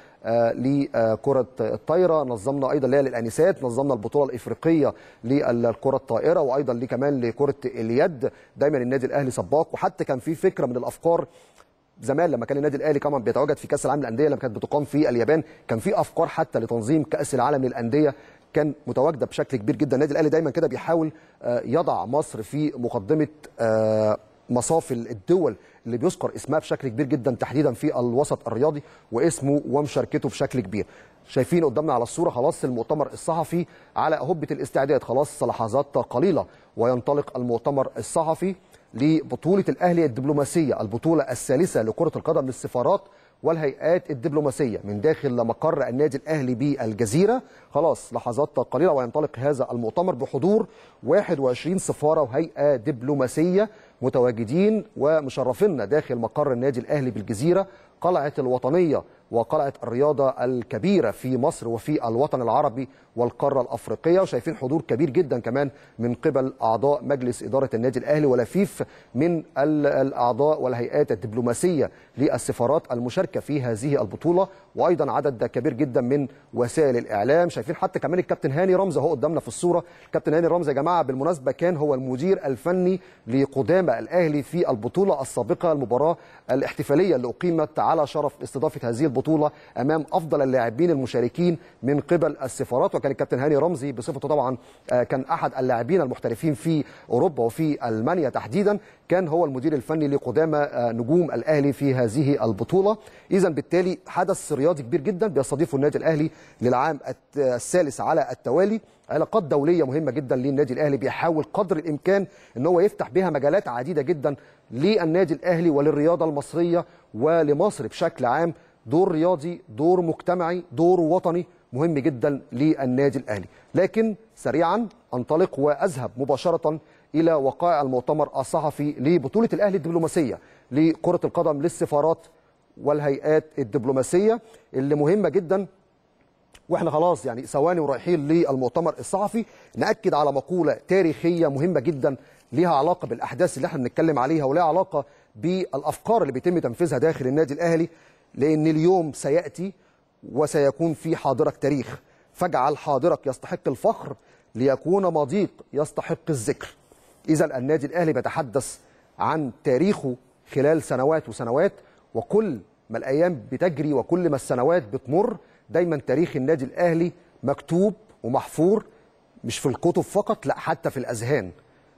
لكره الطايره، نظمنا ايضا اللي هي للانسات، نظمنا البطوله الافريقيه للكره الطائره، وايضا ليه كمان لكره اليد. دايما النادي الاهلي سباق، وحتى كان في فكره من الافكار زمان لما كان النادي الاهلي كمان بيتواجد في كاس العالم للانديه لما كانت بتقام في اليابان، كان في افكار حتى لتنظيم كاس العالم للانديه كان متواجده بشكل كبير جدا. النادي الاهلي دايما كده بيحاول يضع مصر في مقدمه مصاف الدول اللي بيذكر اسمها بشكل كبير جدا، تحديدا في الوسط الرياضي، واسمه ومشاركته بشكل كبير. شايفين قدامنا على الصوره خلاص المؤتمر الصحفي على هبه الاستعداد، خلاص لحظات قليله وينطلق المؤتمر الصحفي لبطوله الاهلي الدبلوماسيه، البطوله الثالثه لكره القدم للسفارات والهيئات الدبلوماسيه من داخل مقر النادي الاهلي بالجزيره. خلاص لحظات قليله وينطلق هذا المؤتمر بحضور واحد وعشرين سفاره وهيئه دبلوماسيه متواجدين ومشرفينا داخل مقر النادي الاهلي بالجزيره، قلعه الوطنيه وقلعه الرياضه الكبيره في مصر وفي الوطن العربي والقاره الافريقيه. وشايفين حضور كبير جدا كمان من قبل اعضاء مجلس اداره النادي الاهلي ولفيف من الاعضاء والهيئات الدبلوماسيه للسفارات المشاركه في هذه البطوله، وايضا عدد كبير جدا من وسائل الاعلام. شايفين حتى كمان الكابتن هاني رمزي اهو قدامنا في الصوره. الكابتن هاني رمزي يا جماعه بالمناسبه كان هو المدير الفني لقدامى الاهلي في البطوله السابقه، المباراه الاحتفاليه اللي اقيمت على شرف استضافه هذه البطوله امام افضل اللاعبين المشاركين من قبل السفارات. وكان الكابتن هاني رمزي بصفته طبعا كان احد اللاعبين المحترفين في اوروبا وفي المانيا تحديدا، كان هو المدير الفني لقدامى نجوم الاهلي في هذه البطوله. اذا بالتالي حدث رياضي كبير جدا بيستضيفه النادي الاهلي للعام الثالث على التوالي. علاقات دوليه مهمه جدا للنادي الاهلي، بيحاول قدر الامكان ان هو يفتح بها مجالات عديده جدا للنادي الاهلي وللرياضه المصريه ولمصر بشكل عام. دور رياضي، دور مجتمعي، دور وطني مهم جدا للنادي الاهلي. لكن سريعا انطلق واذهب مباشره الى وقائع المؤتمر الصحفي لبطوله الاهلي الدبلوماسيه لكره القدم للسفارات والهيئات الدبلوماسيه اللي مهمه جدا واحنا خلاص يعني ثواني ورايحين للمؤتمر الصحفي، ناكد على مقوله تاريخيه مهمه جدا ليها علاقه بالاحداث اللي احنا بنتكلم عليها وليها علاقه بالافكار اللي بيتم تنفيذها داخل النادي الاهلي. لان اليوم سياتي وسيكون في حاضرك تاريخ، فاجعل حاضرك يستحق الفخر ليكون ماضيك يستحق الذكر. اذا النادي الاهلي بيتحدث عن تاريخه خلال سنوات وسنوات، وكل ما الايام بتجري وكل ما السنوات بتمر دايما تاريخ النادي الاهلي مكتوب ومحفور، مش في الكتب فقط، لا حتى في الاذهان.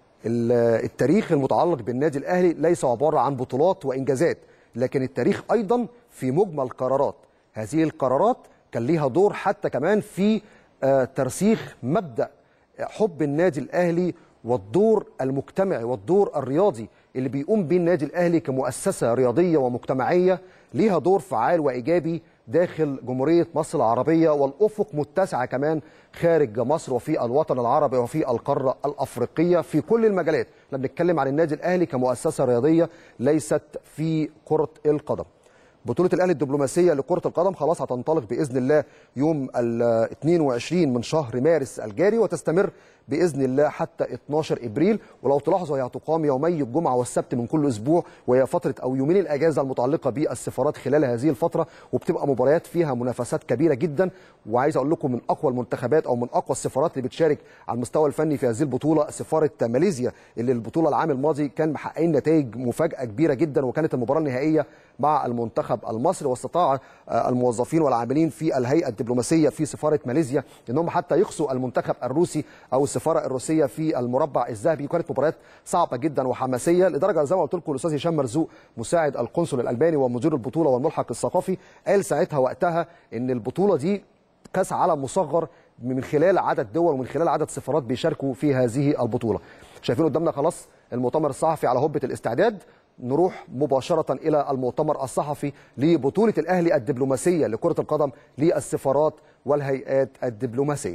التاريخ المتعلق بالنادي الاهلي ليس عباره عن بطولات وانجازات، لكن التاريخ ايضا في مجمل قرارات. هذه القرارات كان ليها دور حتى كمان في ترسيخ مبدأ حب النادي الاهلي والدور المجتمعي والدور الرياضي اللي بيقوم به النادي الاهلي كمؤسسه رياضيه ومجتمعيه، ليها دور فعال وايجابي داخل جمهوريه مصر العربيه، والافق متسعه كمان خارج مصر وفي الوطن العربي وفي القاره الافريقيه في كل المجالات. احنا بنتكلم عن النادي الاهلي كمؤسسه رياضيه ليست في كره القدم. بطولة الأهلي الدبلوماسية لكرة القدم خلاص هتنطلق بإذن الله يوم ال اثنين وعشرين من شهر مارس الجاري، وتستمر بإذن الله حتى اثناشر إبريل. ولو تلاحظوا هي هتقام يومي الجمعة والسبت من كل أسبوع، وهي فترة أو يومين الأجازة المتعلقة بالسفارات خلال هذه الفترة، وبتبقى مباريات فيها منافسات كبيرة جدا. وعايز أقول لكم من أقوى المنتخبات أو من أقوى السفارات اللي بتشارك على المستوى الفني في هذه البطولة سفارة ماليزيا، اللي البطولة العام الماضي كان محققين نتائج مفاجأة كبيرة جدا، وكانت المباراة النهائية مع المنتخب المصري. واستطاع الموظفين والعاملين في الهيئة الدبلوماسية في سفارة ماليزيا انهم حتى يقصوا المنتخب الروسي او السفارة الروسية في المربع الذهبي. كانت مباريات صعبة جدا وحماسية، لدرجة زي ما قلت لكم الاستاذ هشام مرزوق مساعد القنصل الالباني ومدير البطولة والملحق الثقافي قال ساعتها وقتها ان البطولة دي كاس عالم مصغر من خلال عدد دول ومن خلال عدد سفارات بيشاركوا في هذه البطولة. شايفين قدامنا خلاص المؤتمر الصحفي على هبة الاستعداد. نروح مباشرة إلى المؤتمر الصحفي لبطولة الأهلي الدبلوماسية لكرة القدم للسفارات والهيئات الدبلوماسية.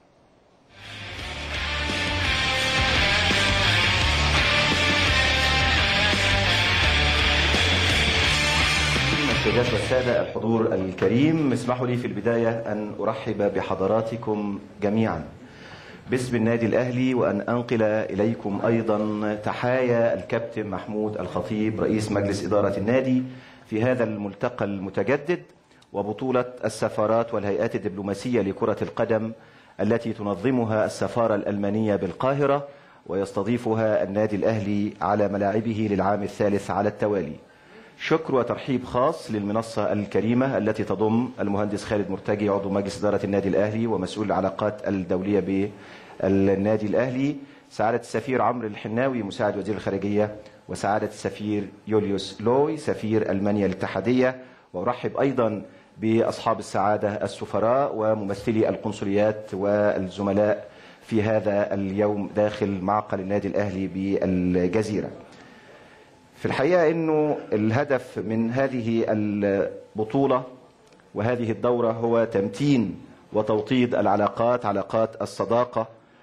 السيدات والسادة الحضور الكريم، اسمحوا لي في البداية أن أرحب بحضراتكم جميعا باسم النادي الأهلي، وأن أنقل إليكم أيضا تحايا الكابتن محمود الخطيب رئيس مجلس إدارة النادي في هذا الملتقى المتجدد وبطولة السفارات والهيئات الدبلوماسية لكرة القدم التي تنظمها السفارة الألمانية بالقاهرة ويستضيفها النادي الأهلي على ملاعبه للعام الثالث على التوالي. شكر وترحيب خاص للمنصة الكريمة التي تضم المهندس خالد مرتجي عضو مجلس إدارة النادي الأهلي ومسؤول العلاقات الدولية بالنادي الأهلي، سعادة السفير عمرو الحناوي مساعد وزير الخارجية، وسعادة السفير يوليوس لوي سفير ألمانيا الاتحادية. وأرحب أيضا بأصحاب السعادة السفراء وممثلي القنصليات والزملاء في هذا اليوم داخل معقل النادي الأهلي بالجزيرة. في الحقيقة أنه الهدف من هذه البطولة وهذه الدورة هو تمتين وتوطيد العلاقات، علاقات الصداقة،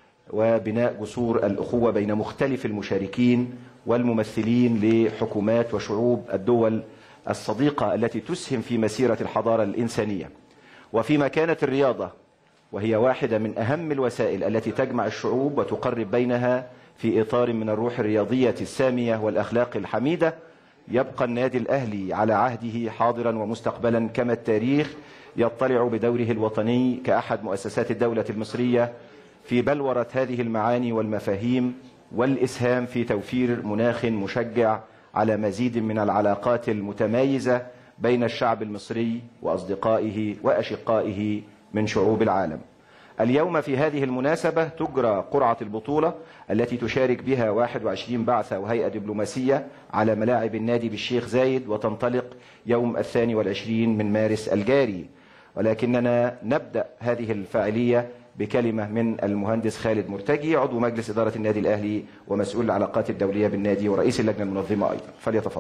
وبناء جسور الأخوة بين مختلف المشاركين والممثلين لحكومات وشعوب الدول الصديقة التي تسهم في مسيرة الحضارة الإنسانية. وفيما كانت الرياضة وهي واحدة من أهم الوسائل التي تجمع الشعوب وتقرب بينها في إطار من الروح الرياضية السامية والأخلاق الحميدة، يبقى النادي الأهلي على عهده حاضرا ومستقبلا كما التاريخ يطلع بدوره الوطني كأحد مؤسسات الدولة المصرية في بلورة هذه المعاني والمفاهيم والإسهام في توفير مناخ مشجع على مزيد من العلاقات المتمايزة بين الشعب المصري وأصدقائه وأشقائه من شعوب العالم. اليوم في هذه المناسبة تجرى قرعة البطولة التي تشارك بها واحد وعشرين بعثة وهيئة دبلوماسية على ملاعب النادي بالشيخ زايد، وتنطلق يوم الثاني والعشرين من مارس الجاري. ولكننا نبدأ هذه الفاعلية بكلمة من المهندس خالد مرتجي عضو مجلس إدارة النادي الأهلي ومسؤول العلاقات الدولية بالنادي ورئيس اللجنة المنظمة أيضا، فليتفضل.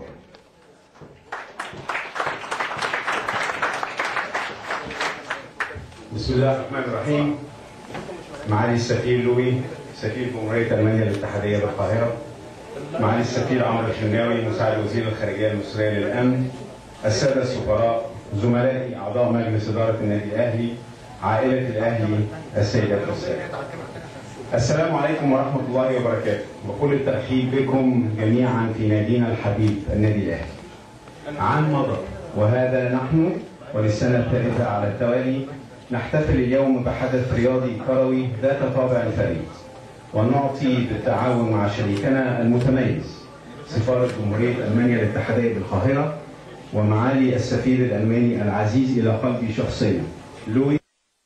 بسم الله الرحمن الرحيم. معالي السفير لوي سفير جمهورية ألمانيا الاتحادية بالقاهرة، معالي السفير عمرو الحناوي مساعد وزير الخارجية المصرية للأمن، السادة السفراء، زملائي أعضاء مجلس إدارة النادي الأهلي، عائلة الأهلي السيدات والسادة. السلام عليكم ورحمة الله وبركاته، وكل الترحيب بكم جميعا في نادينا الحبيب النادي الأهلي. عام مضى وهذا نحن وللسنة الثالثة على التوالي نحتفل اليوم بحدث رياضي كروي ذات طابع فريد، ونعطي بالتعاون مع شريكنا المتميز سفارة جمهورية ألمانيا الاتحادية بالقاهرة ومعالي السفير الألماني العزيز إلى قلبي شخصيا لوي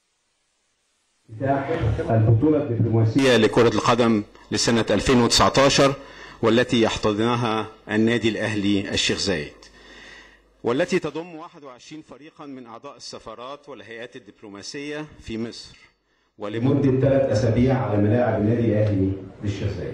البطولة الدبلوماسية لكرة القدم لسنة ألفين وتسعة عشر، والتي يحتضنها النادي الأهلي الشيخ زايد، والتي تضم واحد وعشرين فريقا من أعضاء السفارات والهيئات الدبلوماسية في مصر، ولمدة ثلاث أسابيع على ملاعب النادي الأهلي بالشيخ زايد.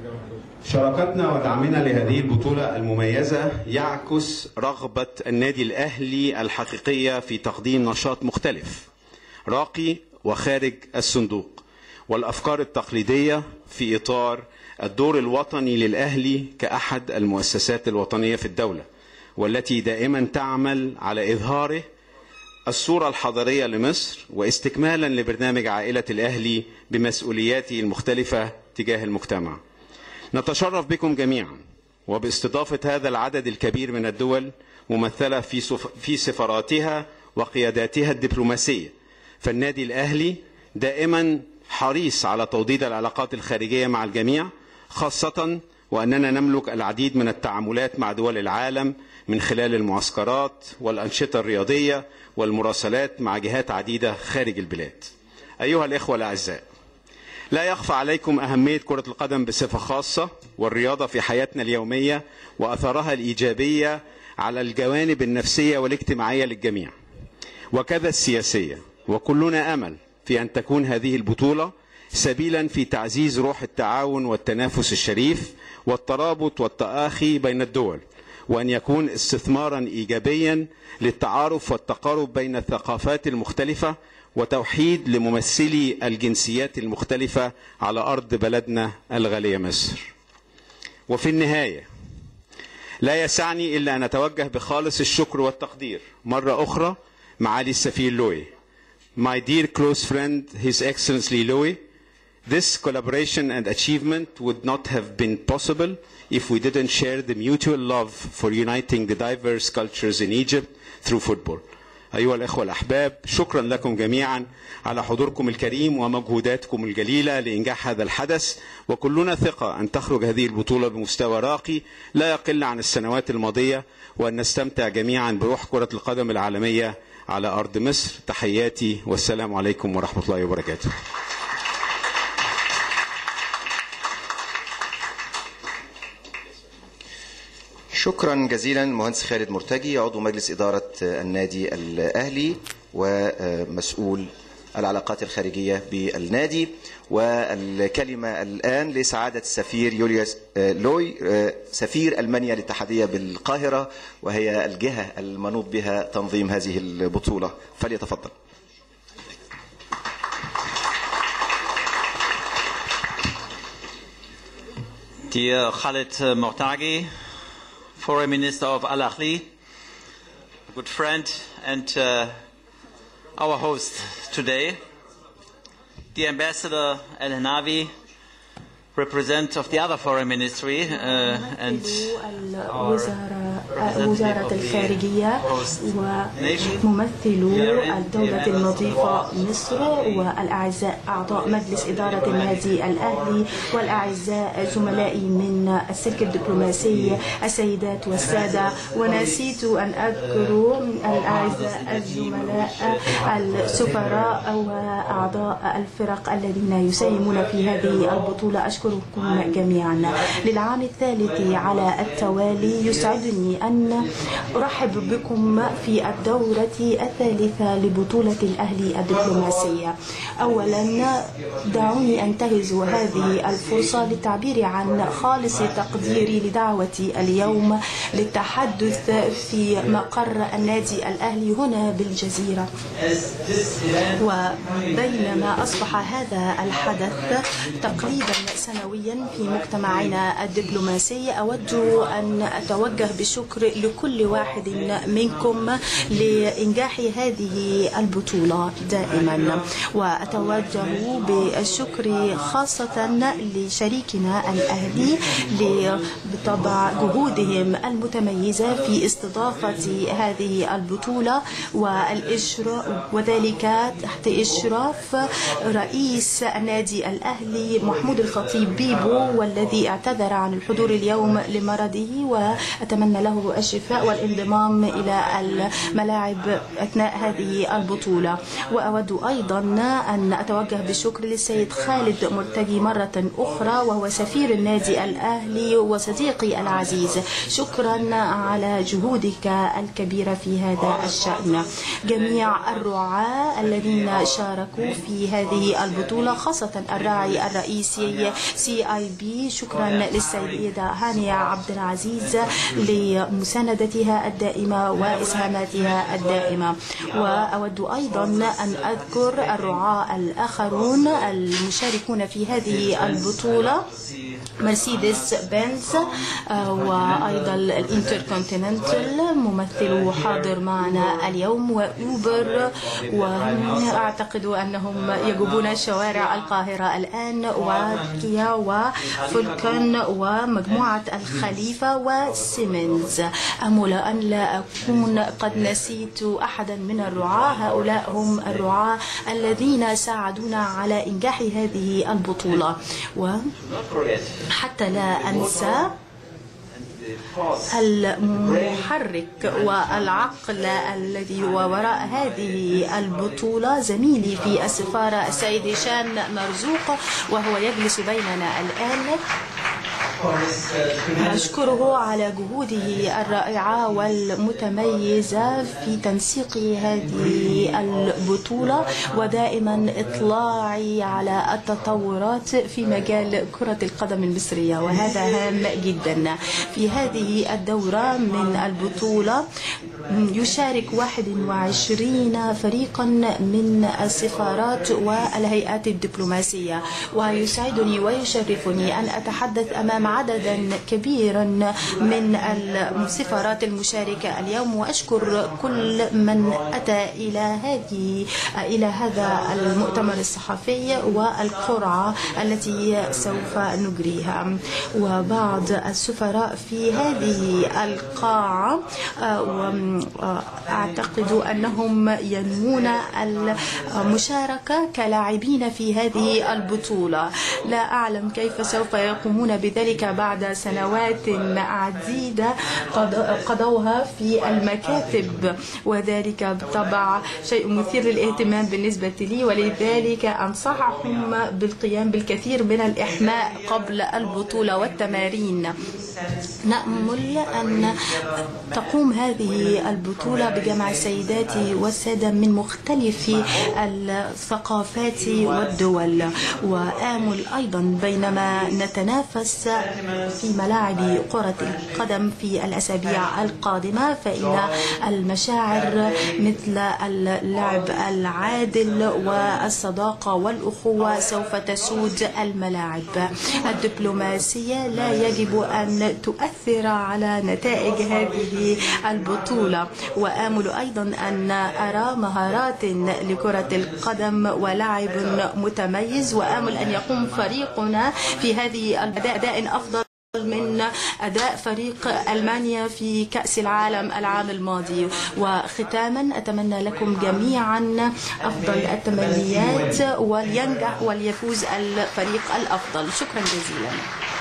شراكتنا ودعمنا لهذه البطولة المميزة يعكس رغبة النادي الأهلي الحقيقية في تقديم نشاط مختلف راقي وخارج الصندوق، والأفكار التقليدية في إطار الدور الوطني للأهلي كأحد المؤسسات الوطنية في الدولة، والتي دائما تعمل على إظهاره الصورة الحضارية لمصر واستكمالا لبرنامج عائلة الأهلي بمسؤولياته المختلفة تجاه المجتمع. نتشرف بكم جميعا وباستضافة هذا العدد الكبير من الدول ممثلة في في سفاراتها وقياداتها الدبلوماسية. فالنادي الأهلي دائما حريص على توطيد العلاقات الخارجية مع الجميع، خاصة وأننا نملك العديد من التعاملات مع دول العالم من خلال المعسكرات والأنشطة الرياضية والمراسلات مع جهات عديدة خارج البلاد. أيها الإخوة الأعزاء، لا يخفى عليكم أهمية كرة القدم بصفة خاصة والرياضة في حياتنا اليومية وأثرها الإيجابية على الجوانب النفسية والاجتماعية للجميع وكذا السياسية، وكلنا أمل في أن تكون هذه البطولة سبيلا في تعزيز روح التعاون والتنافس الشريف والترابط والتآخي بين الدول، وأن يكون استثمارا إيجابيا للتعارف والتقارب بين الثقافات المختلفة وتوحيد لممثلي الجنسيات المختلفة على أرض بلدنا الغالية مصر. وفي النهاية لا يسعني إلا أن أتوجه بخالص الشكر والتقدير مرة أخرى معالي السفير لوي. My dear close friend, His Excellency Louis, this collaboration and achievement would not have been possible if we didn't share the mutual love for uniting the diverse cultures in Egypt through football. أيها الأخوة الأحباب، شكرا لكم جميعا على حضوركم الكريم ومجهوداتكم الجليلة لإنجاح هذا الحدث، وكلنا ثقة أن تخرج هذه البطولة بمستوى راقي لا يقل عن السنوات الماضية، وأن نستمتع جميعا بروح كرة القدم العالمية على أرض مصر. تحياتي والسلام عليكم ورحمة الله وبركاته. شكرا جزيلا مهندس خالد مرتجي، عضو مجلس إدارة النادي الأهلي ومسؤول العلاقات الخارجية بالنادي. والكلمة الآن لسعادة السفير يوليوس لوي سفير ألمانيا الاتحادية بالقاهرة، وهي الجهة المنوط بها تنظيم هذه البطولة، فليتفضل. Dear Khaled Mortagi, Foreign Minister of Al Ahly, a good friend and uh, our host today, the Ambassador Al Hanavi, representative of the other foreign ministry uh, and وزارة الخارجية وممثلو الدولة النظيفة مصر والأعزاء أعضاء مجلس إدارة النادي الأهلي والأعزاء زملائي من السلك الدبلوماسي السيدات والسادة. ونسيت أن أذكر الأعزاء الزملاء السفراء وأعضاء الفرق الذين يساهمون في هذه البطولة. أشكركم جميعا. للعام الثالث على التوالي يسعدني أن أرحب بكم في الدورة الثالثة لبطولة الأهلي الدبلوماسية. أولا دعوني أنتهز هذه الفرصة للتعبير عن خالص تقديري لدعوتي اليوم للتحدث في مقر النادي الأهلي هنا بالجزيرة. وبينما أصبح هذا الحدث تقريبا سنويا في مجتمعنا الدبلوماسي، أود أن أتوجه بالشكر الشكر لكل واحد منكم لإنجاح هذه البطولة دائما، وأتوجه بالشكر خاصة لشريكنا الأهلي بطبع جهودهم المتميزة في استضافة هذه البطولة والإشراف، وذلك تحت إشراف رئيس النادي الأهلي محمود الخطيب بيبو، والذي اعتذر عن الحضور اليوم لمرضه، وأتمنى له الشفاء والانضمام إلى الملاعب أثناء هذه البطولة. وأود أيضا أن أتوجه بالشكر للسيد خالد مرتجي مرة أخرى، وهو سفير النادي الأهلي وصديقي العزيز. شكرا على جهودك الكبيرة في هذا الشأن. جميع الرعاة الذين شاركوا في هذه البطولة، خاصة الراعي الرئيسي سي آي بي، شكرا للسيدة هانية عبد العزيز لمساندتها الدائمة وإسهاماتها الدائمة. وأود أيضا أن أذكر الرعاة الآخرون المشاركون في هذه البطولة، مرسيدس بنز وأيضا الانتركونتيننتال ممثل حاضر معنا اليوم، وأوبر، وأعتقد أنهم يجوبون شوارع القاهرة الآن، وكيا وفولكن ومجموعة الخليفة وسيمنز. أمل أن لا أكون قد نسيت أحدا من الرعاة. هؤلاء هم الرعاة الذين ساعدونا على إنجاح هذه البطولة. وحتى لا أنسى المحرك والعقل الذي وراء هذه البطولة، زميلي في السفارة السيد هشام مرزوق، وهو يجلس بيننا الآن. أشكره على جهوده الرائعة والمتميزة في تنسيق هذه البطولة، ودائما إطلاعي على التطورات في مجال كرة القدم المصرية، وهذا هام جدا. في هذه الدورة من البطولة يشارك واحد وعشرين فريقا من السفارات والهيئات الدبلوماسية، ويسعدني ويشرفني أن أتحدث أمام عددا كبيرا من السفارات المشاركة اليوم، وأشكر كل من أتى إلى هذه إلى هذا المؤتمر الصحفي والقرعة التي سوف نجريها. وبعض السفراء في هذه القاعة أعتقد أنهم ينوون المشاركة كلاعبين في هذه البطولة. لا أعلم كيف سوف يقومون بذلك بعد سنوات عديدة قضوها في المكاتب، وذلك بالطبع شيء مثير للاهتمام بالنسبة لي، ولذلك أنصحهم بالقيام بالكثير من الإحماء قبل البطولة والتمارين. نأمل أن تقوم هذه البطولة بجمع السيدات والسادة من مختلف الثقافات والدول، وآمل أيضا بينما نتنافس في ملاعب كرة القدم في الأسابيع القادمة، فإن المشاعر مثل اللعب العادل والصداقة والأخوة سوف تسود الملاعب. الدبلوماسية لا يجب أن تؤثر على نتائج هذه البطولة، وآمل أيضا أن أرى مهارات لكرة القدم ولعب متميز، وآمل أن يقوم فريقنا في هذه الأداء أفضل من أداء فريق ألمانيا في كأس العالم العام الماضي. وختاما أتمنى لكم جميعا أفضل التمنيات، ولينجح وليفوز الفريق الأفضل. شكرا جزيلا.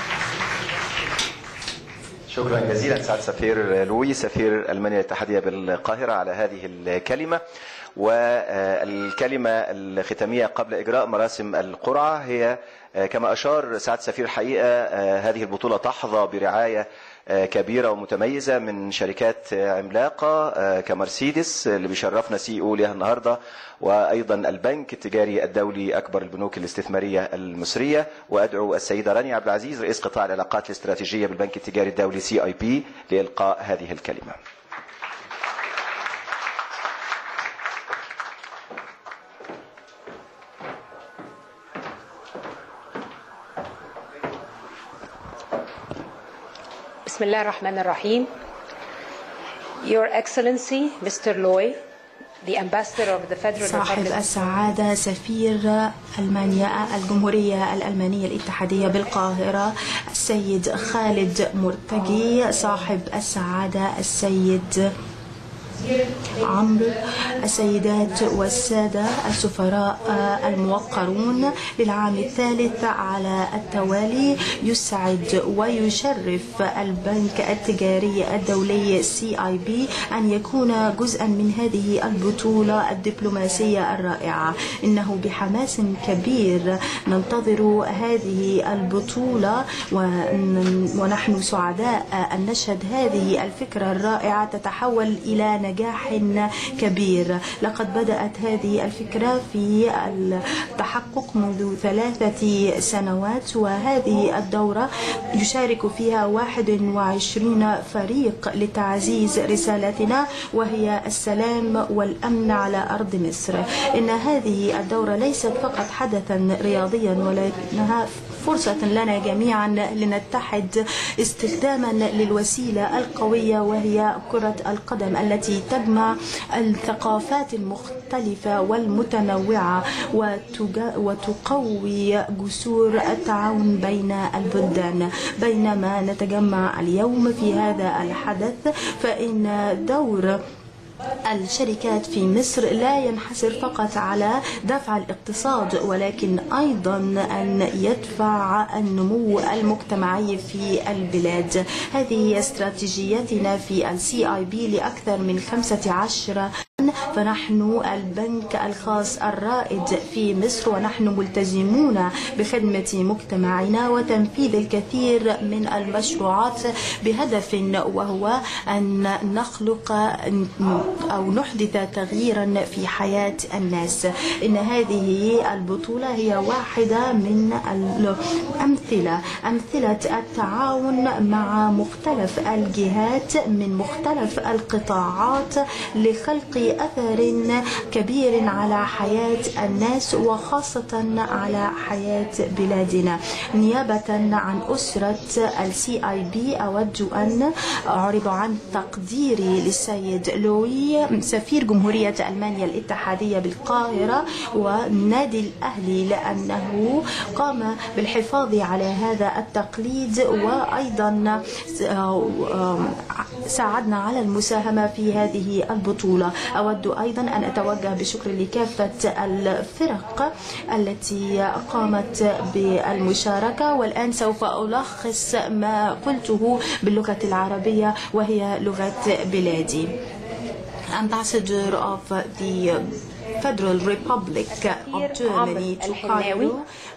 شكرا جزيلا سعادة سفير لوي، سفير ألمانيا الاتحادية بالقاهرة، على هذه الكلمة. والكلمة الختامية قبل إجراء مراسم القرعة هي كما أشار سعادة السفير، حقيقة هذه البطولة تحظى برعاية كبيرة ومتميزة من شركات عملاقة كمرسيدس اللي بيشرفنا سي او ليها النهاردة، وأيضا البنك التجاري الدولي أكبر البنوك الاستثمارية المصرية. وأدعو السيدة رانيا عبد العزيز رئيس قطاع العلاقات الاستراتيجية بالبنك التجاري الدولي سي اي بي لإلقاء هذه الكلمة. بسم الله الرحمن الرحيم. Your Excellency, Mister Loy, the Ambassador of the Federal صاحب Republic. السعادة سفير ألمانيا الجمهورية الألمانية الاتحادية بالقاهرة السيد خالد مرتجي، صاحب السعادة السيد عمرو، السيدات والسادة السفراء الموقرون، للعام الثالث على التوالي يسعد ويشرف البنك التجاري الدولي سي آي بي أن يكون جزءا من هذه البطولة الدبلوماسية الرائعة. إنه بحماس كبير ننتظر هذه البطولة ونحن سعداء أن نشهد هذه الفكرة الرائعة تتحول إلى نجاح كبير. لقد بدأت هذه الفكرة في التحقق منذ ثلاثة سنوات، وهذه الدورة يشارك فيها واحد وعشرين فريق لتعزيز رسالتنا وهي السلام والأمن على أرض مصر. إن هذه الدورة ليست فقط حدثا رياضيا ولكنها فرصة لنا جميعا لنتحد استخداما للوسيلة القوية وهي كرة القدم التي تجمع الثقافات المختلفة والمتنوعة وتقوي جسور التعاون بين البلدان. بينما نتجمع اليوم في هذا الحدث فإن دور الشركات في مصر لا ينحصر فقط على دفع الاقتصاد ولكن أيضا أن يدفع النمو المجتمعي في البلاد. هذه استراتيجيتنا في السي آي بي لأكثر من خمسة عشر. فنحن البنك الخاص الرائد في مصر ونحن ملتزمون بخدمة مجتمعنا وتنفيذ الكثير من المشروعات بهدف وهو أن نخلق أو نحدث تغييرا في حياة الناس. إن هذه البطولة هي واحدة من الأمثلة أمثلة التعاون مع مختلف الجهات من مختلف القطاعات لخلق أثر كبير على حياة الناس وخاصة على حياة بلادنا. نيابة عن أسرة السي آي بي أود أن أعرب عن تقديري للسيد لوي سفير جمهورية ألمانيا الاتحادية بالقاهرة ونادي الأهلي لأنه قام بالحفاظ على هذا التقليد وأيضا ساعدنا على المساهمة في هذه البطولة. أود أيضا أن أتوجه بشكر لكافة الفرق التي قامت بالمشاركة، والآن سوف ألخص ما قلته باللغة العربية وهي لغة بلادي. Ambassador of the Federal Republic of Germany to Cairo.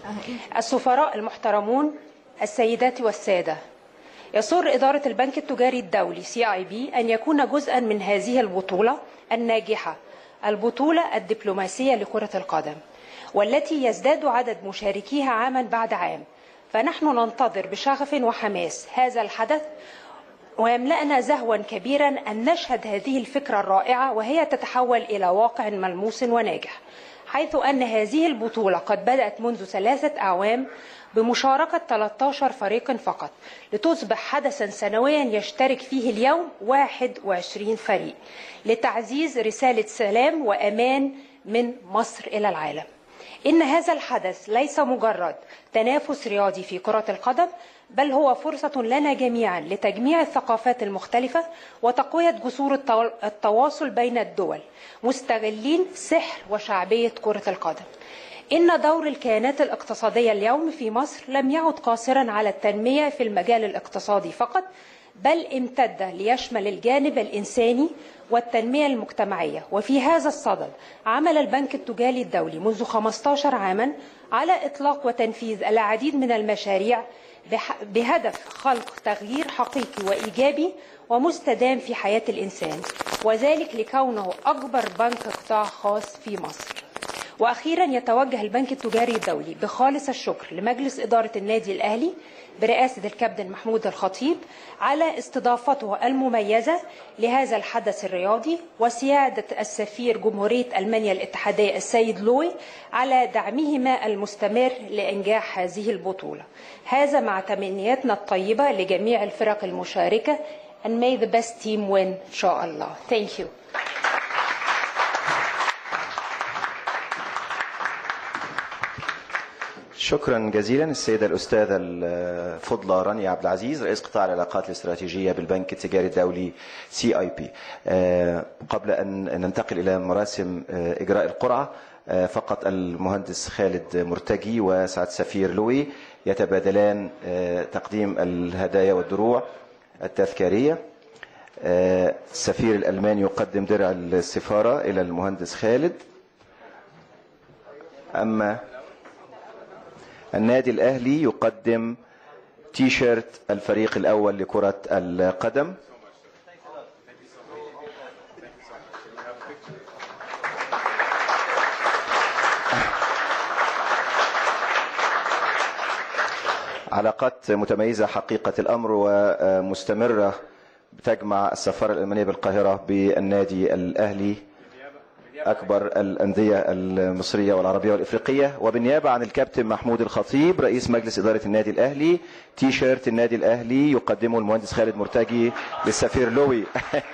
السفراء المحترمون، السيدات والسادة، يسر إدارة البنك التجاري الدولي سي آي بي أن يكون جزءا من هذه البطولة الناجحة، البطولة الدبلوماسية لكرة القدم، والتي يزداد عدد مشاركيها عاما بعد عام. فنحن ننتظر بشغف وحماس هذا الحدث، ويملأنا زهوا كبيرا أن نشهد هذه الفكرة الرائعة وهي تتحول إلى واقع ملموس وناجح، حيث أن هذه البطولة قد بدأت منذ ثلاثة أعوام بمشاركة ثلاثة عشر فريق فقط، لتصبح حدثا سنويا يشترك فيه اليوم واحد وعشرين فريق لتعزيز رسالة سلام وأمان من مصر إلى العالم. إن هذا الحدث ليس مجرد تنافس رياضي في كرة القدم، بل هو فرصة لنا جميعا لتجميع الثقافات المختلفة وتقوية جسور التواصل بين الدول، مستغلين سحر وشعبية كرة القدم. إن دور الكيانات الاقتصادية اليوم في مصر لم يعد قاصرا على التنمية في المجال الاقتصادي فقط، بل امتد ليشمل الجانب الإنساني والتنمية المجتمعية. وفي هذا الصدد عمل البنك التجاري الدولي منذ خمسة عشر عاما على إطلاق وتنفيذ العديد من المشاريع بهدف خلق تغيير حقيقي وإيجابي ومستدام في حياة الإنسان، وذلك لكونه أكبر بنك قطاع خاص في مصر. وأخيرا يتوجه البنك التجاري الدولي بخالص الشكر لمجلس إدارة النادي الأهلي برئاسة الكابتن محمود الخطيب على استضافته المميزة لهذا الحدث الرياضي، وسيادة السفير جمهورية ألمانيا الاتحادية السيد لوي على دعمهما المستمر لإنجاح هذه البطولة. هذا مع تمنياتنا الطيبة لجميع الفرق المشاركة and may the best team win, inshallah. Thank you. شكرا جزيلا السيدة الأستاذة الفضلة رانيا عبد العزيز رئيس قطاع العلاقات الاستراتيجية بالبنك التجاري الدولي سي آي بي. قبل أن ننتقل إلى مراسم إجراء القرعة فقط المهندس خالد مرتجي وسعادة السفير لوي يتبادلان تقديم الهدايا والدروع التذكارية. السفير الألماني يقدم درع السفارة إلى المهندس خالد، أما النادي الأهلي يقدم تي شيرت الفريق الأول لكرة القدم. علاقات متميزة حقيقة الأمر ومستمرة تجمع السفارة الألمانية بالقاهرة بالنادي الأهلي أكبر الأندية المصرية والعربية والإفريقية. وبالنيابة عن الكابتن محمود الخطيب رئيس مجلس إدارة النادي الأهلي تي شيرت النادي الأهلي يقدمه المهندس خالد مرتجي للسفير لوي.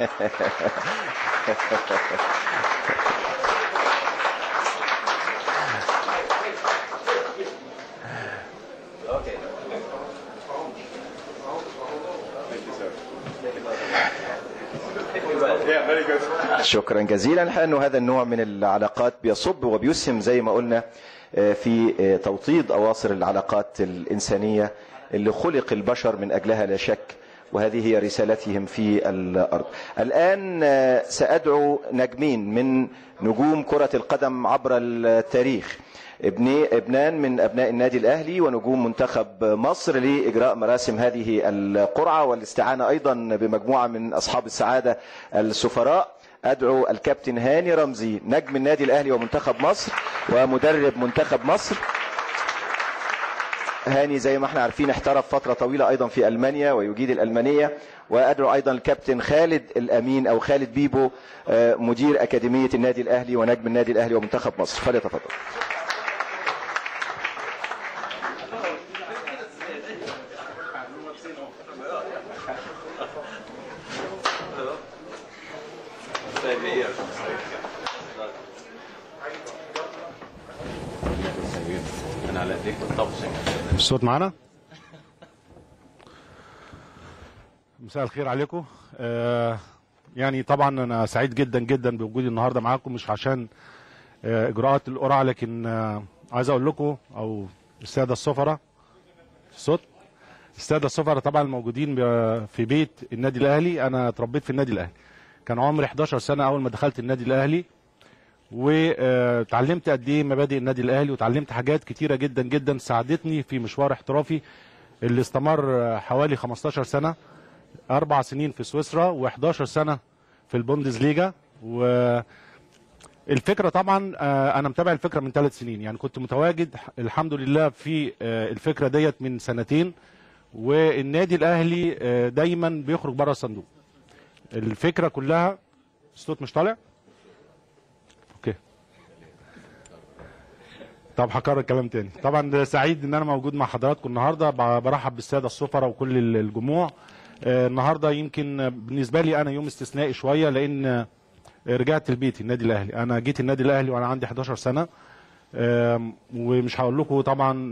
شكرا جزيلا. الحقيقة أنه هذا النوع من العلاقات بيصب وبيسهم زي ما قلنا في توطيد أواصر العلاقات الإنسانية اللي خلق البشر من أجلها لا شك، وهذه هي رسالتهم في الأرض. الآن سأدعو نجمين من نجوم كرة القدم عبر التاريخ، ابنان من أبناء النادي الأهلي ونجوم منتخب مصر لإجراء مراسم هذه القرعة والاستعانة أيضا بمجموعة من أصحاب السعادة السفراء. أدعو الكابتن هاني رمزي نجم النادي الأهلي ومنتخب مصر ومدرب منتخب مصر. هاني زي ما احنا عارفين احترف فترة طويلة أيضا في ألمانيا ويجيد الألمانية. وأدعو أيضا الكابتن خالد الأمين أو خالد بيبو مدير أكاديمية النادي الأهلي ونجم النادي الأهلي ومنتخب مصر، فليتفضل. الصوت معنا؟ مساء الخير عليكم. آه يعني طبعا انا سعيد جدا جدا بوجودي النهارده معاكم، مش عشان آه اجراءات القرعه، لكن آه عايز اقول لكم او الساده السفراء، الصوت الساده السفراء طبعا الموجودين في بيت النادي الاهلي. انا اتربيت في النادي الاهلي، كان عمري إحداشر سنه اول ما دخلت النادي الاهلي، وتعلمت قد ايه مبادئ النادي الاهلي، وتعلمت حاجات كتيره جدا جدا ساعدتني في مشوار احترافي اللي استمر حوالي خمستاشر سنه، اربع سنين في سويسرا وإحداشر سنه في البوندسليجا. والفكره طبعا انا متابع الفكره من ثلاث سنين، يعني كنت متواجد الحمد لله في الفكره ديت من سنتين. والنادي الاهلي دايما بيخرج بره الصندوق. الفكره كلها، الصوت مش طالع؟ اوكي طب هكرر الكلام تاني. طبعا سعيد ان انا موجود مع حضراتكم النهارده، برحب بالساده السفراء وكل الجموع. النهارده يمكن بالنسبه لي انا يوم استثنائي شويه، لان رجعت البيت النادي الاهلي. انا جيت النادي الاهلي وانا عندي إحداشر سنه، ومش هقول لكم طبعا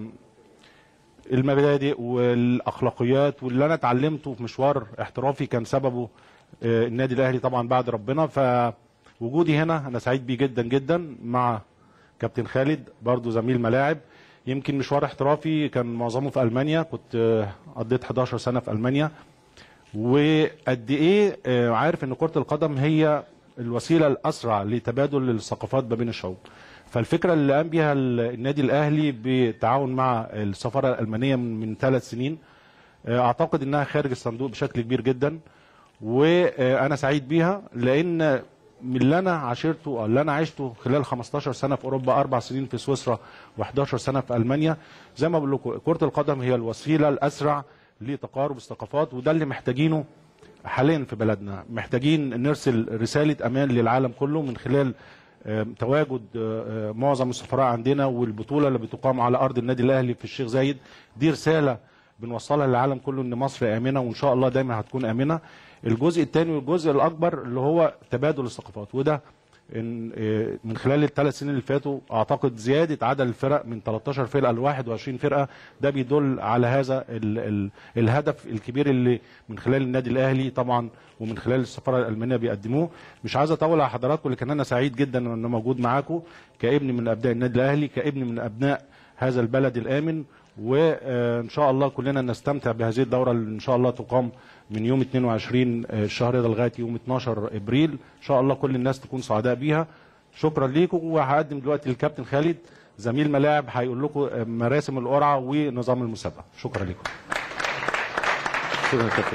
المبادئ والاخلاقيات واللي انا اتعلمته في مشوار احترافي كان سببه النادي الاهلي طبعا بعد ربنا. فوجودي هنا انا سعيد بيه جدا جدا مع كابتن خالد برضو زميل ملاعب. يمكن مشوار احترافي كان معظمه في المانيا، كنت قضيت إحداشر سنه في المانيا. وقد ايه عارف ان كره القدم هي الوسيله الاسرع لتبادل الثقافات ما بين الشعوب. فالفكره اللي قام بها النادي الاهلي بالتعاون مع السفاره الالمانيه من ثلاث سنين اعتقد انها خارج الصندوق بشكل كبير جدا، وانا سعيد بيها، لان من اللي انا عاشرته او اللي انا عشته خلال خمستاشر سنه في اوروبا، اربع سنين في سويسرا وإحداشر سنه في المانيا، زي ما بقول لكم كره القدم هي الوسيله الاسرع لتقارب الثقافات، وده اللي محتاجينه حاليا في بلدنا. محتاجين نرسل رساله امان للعالم كله من خلال تواجد معظم السفراء عندنا، والبطوله اللي بتقام على ارض النادي الاهلي في الشيخ زايد دي رساله بنوصلها للعالم كله ان مصر امنه، وان شاء الله دايما هتكون امنه. الجزء الثاني والجزء الاكبر اللي هو تبادل الثقافات، وده من خلال الثلاث سنين اللي فاتوا اعتقد زياده عدد الفرق من تلتاشر فرقه ل واحد وعشرين فرقه. ده بيدل على هذا ال ال الهدف الكبير اللي من خلال النادي الاهلي طبعا ومن خلال السفاره الالمانيه بيقدموه. مش عايز اطول على حضراتكم، لكن انا سعيد جدا ان انا موجود معاكم كابن من ابناء النادي الاهلي، كابن من ابناء هذا البلد الامن، وان شاء الله كلنا نستمتع بهذه الدوره اللي ان شاء الله تقام من يوم اتنين وعشرين الشهر ده لغايه يوم اتناشر ابريل. ان شاء الله كل الناس تكون سعداء بيها. شكرا ليكم، وهقدم دلوقتي للكابتن خالد زميل ملاعب هيقول لكم مراسم القرعه ونظام المسابقه. شكرا لكم. شكرا كابتن.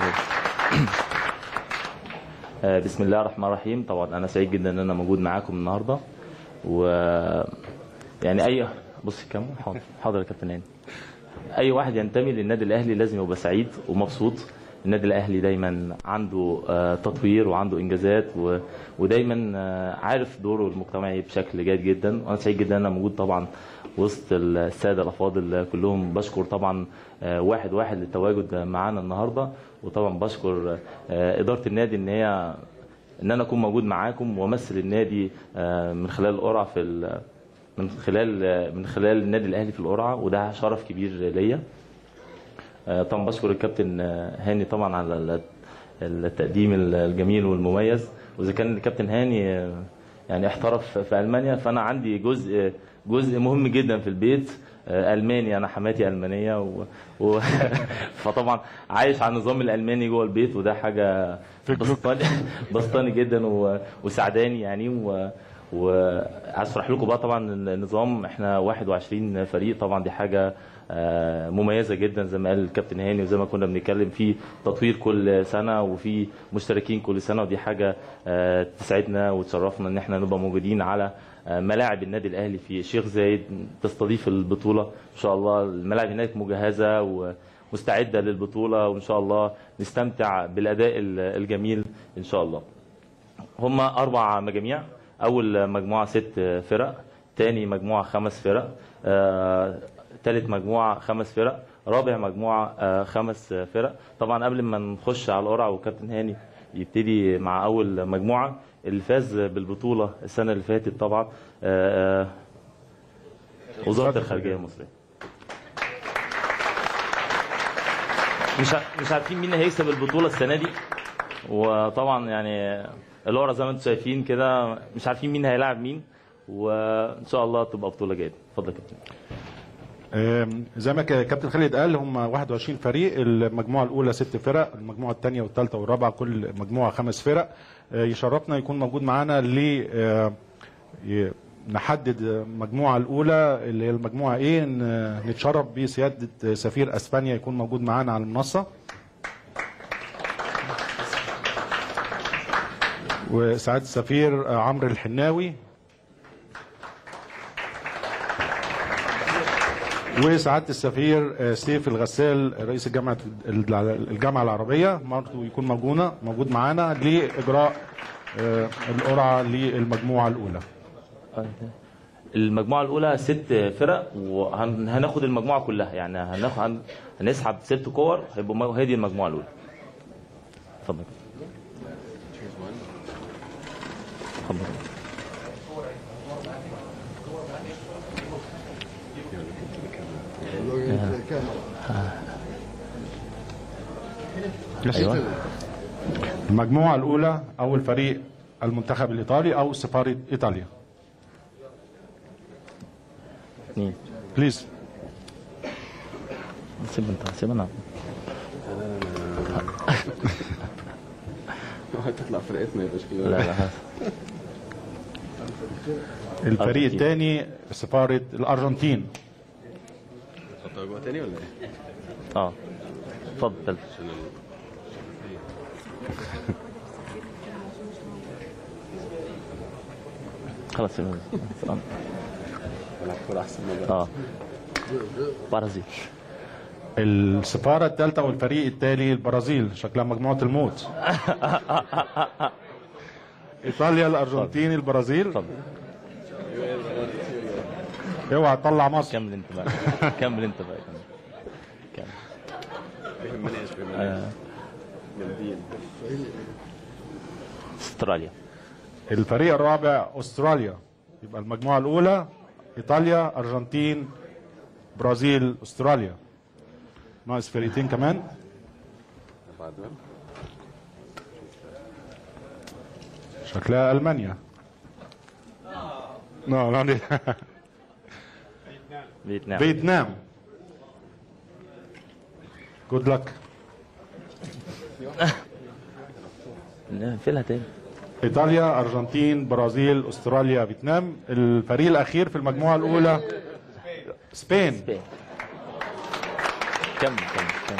بسم الله الرحمن الرحيم. طبعا انا سعيد جدا ان انا موجود معاكم النهارده، و يعني اي بص كم حاضر حاضر يا كابتن هاني. اي واحد ينتمي للنادي الاهلي لازم يبقى سعيد ومبسوط. النادي الاهلي دايما عنده تطوير وعنده انجازات، ودايما عارف دوره المجتمعي بشكل جيد جدا. وانا سعيد جدا ان انا موجود طبعا وسط الساده الافاضل كلهم. بشكر طبعا واحد واحد للتواجد معانا النهارده، وطبعا بشكر اداره النادي ان هي ان انا اكون موجود معاكم وامثل النادي من خلال القرعه في من خلال من خلال النادي الاهلي في القرعه، وده شرف كبير ليا. طبعا بشكر الكابتن هاني طبعا على التقديم الجميل والمميز. واذا كان الكابتن هاني يعني احترف في المانيا، فانا عندي جزء جزء مهم جدا في البيت الماني. انا حماتي المانيه و... و... فطبعا عايش على النظام الالماني جوه البيت، وده حاجه بسطاني بسطاني جدا و... وسعداني يعني. و... وعايز اشرح لكم بقى طبعا النظام. احنا واحد وعشرين فريق، طبعا دي حاجه مميزه جدا زي ما قال الكابتن هاني، وزي ما كنا بنتكلم في تطوير كل سنه وفي مشتركين كل سنه، ودي حاجه تسعدنا وتشرفنا ان احنا نبقى موجودين على ملاعب النادي الاهلي في الشيخ زايد تستضيف البطوله. ان شاء الله الملاعب هناك مجهزه ومستعده للبطوله، وان شاء الله نستمتع بالاداء الجميل ان شاء الله. هم اربع مجاميع. اول مجموعه ست فرق، ثاني مجموعه خمس فرق، آه، ثالث مجموعه خمس فرق، رابع مجموعه آه، خمس فرق. طبعا قبل ما نخش على القرعه وكابتن هاني يبتدي مع اول مجموعه، اللي فاز بالبطوله السنه اللي فاتت طبعا آه، آه، وزاره الخارجيه المصريه. مش مش عارفين مين هيكسب البطوله السنه دي، وطبعا يعني القرعه زي ما انتم شايفين كده مش عارفين مين هيلاعب مين، وان شاء الله تبقى بطوله جيده. اتفضل يا كابتن. زي ما كابتن خالد قال، هم واحد وعشرين فريق. المجموعه الاولى ست فرق، المجموعه الثانيه والثالثه والرابعه كل مجموعه خمس فرق. يشرفنا يكون موجود معانا ل نحدد المجموعه الاولى اللي هي المجموعه ايه. نتشرف بسياده سفير اسبانيا يكون موجود معانا على المنصه، وسعاده السفير عمرو الحناوي، وسعاده السفير سيف الغسال رئيس الجامعه الجامعه العربيه برضه يكون موجود موجود معانا لاجراء القرعه للمجموعه الاولى. المجموعه الاولى ست فرق، وهناخد المجموعه كلها، يعني هناخد هنسحب ست كور هيبقوا هي دي المجموعه الاولى. اتفضل. اتفضل. أيوة. المجموعة الأولى أول فريق المنتخب الإيطالي أو سفارة إيطاليا. اثنين. بليز. سيب أنت سيب أنا. هتطلع فرقتنا يا باشا. لا لا. الفريق الثاني سفارة الأرجنتين. هتحطها جوه تاني ولا إيه؟ اه. اتفضل. خلاص يا سلام. اه برازيل. السفارة الثالثة والفريق التالي البرازيل، شكلها مجموعة الموت. إيطاليا الأرجنتين البرازيل. اوعى تطلع مصر. كمل انت بقى. كمل انت بقى. كمل. آه، استراليا. الفريق الرابع استراليا. يبقى المجموعه الاولى ايطاليا، ارجنتين، برازيل، استراليا. ناقص فريقين كمان. شكلها المانيا. نو لا فيتنام. فيتنام. جود لك. نقفلها تاني. ايطاليا، ارجنتين، برازيل، استراليا، فيتنام. الفريق الاخير في المجموعه الاولى سبين. سبين. كم كم كم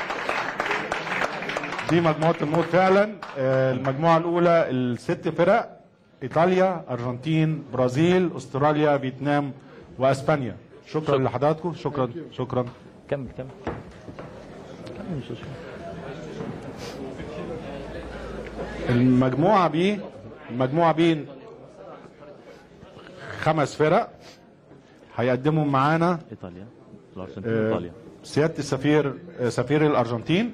دي مجموعه الموت فعلا. آه، المجموعه الاولى الست فرق: ايطاليا، ارجنتين، برازيل، استراليا، فيتنام، واسبانيا. شكرا, شكرا. لحضراتكم. شكرا شكرا. كمل كمل كمل. المجموعه بي المجموعه بي خمس فرق هيقدموا معانا ايطاليا، الارجنتين، آه، ايطاليا. سياده السفير آه، سفير الارجنتين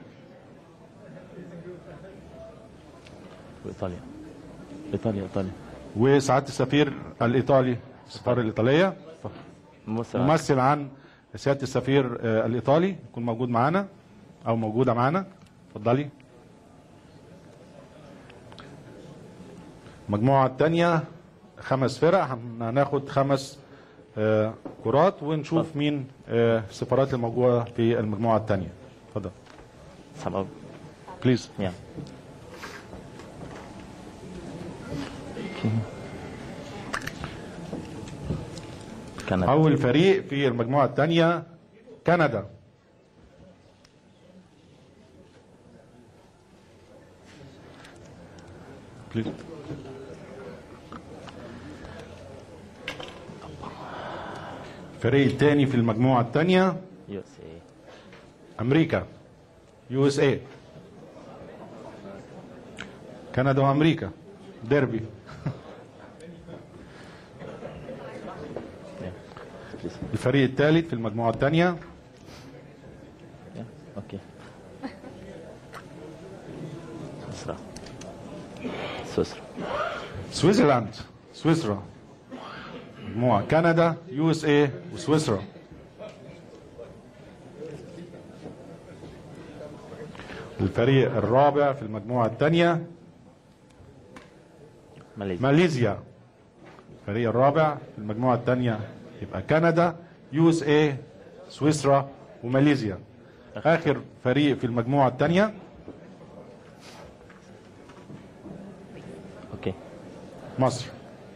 وايطاليا. ايطاليا ايطاليا. وسعاده السفير الايطالي، السفاره الايطاليه، ممثل, ممثل عن سياده السفير آه، الايطالي يكون موجود معانا او موجوده معانا. اتفضلي. المجموعه الثانيه خمس فرق، هناخد خمس آه، كرات ونشوف طب. مين آه، السفارات الموجوده في المجموعه الثانيه. اتفضل. سبب بليز. yeah. كندا. اول فريق في المجموعه الثانيه كندا. بليز. الفريق الثاني في المجموعه الثانيه يو اس اي. امريكا. يو اس اي. كندا وامريكا ديربي. الفريق الثالث في المجموعه الثانيه اوكي سويسرا. سويسرا. سويسرلاند. سويسرا. مجموعه كندا، يو اس اي، وسويسرا. الفريق الرابع في المجموعه الثانيه ماليزيا. ماليزيا. الفريق الرابع في المجموعه الثانيه يبقى كندا، يو اس اي، سويسرا، وماليزيا. اخر فريق في المجموعه الثانيه اوكي مصر.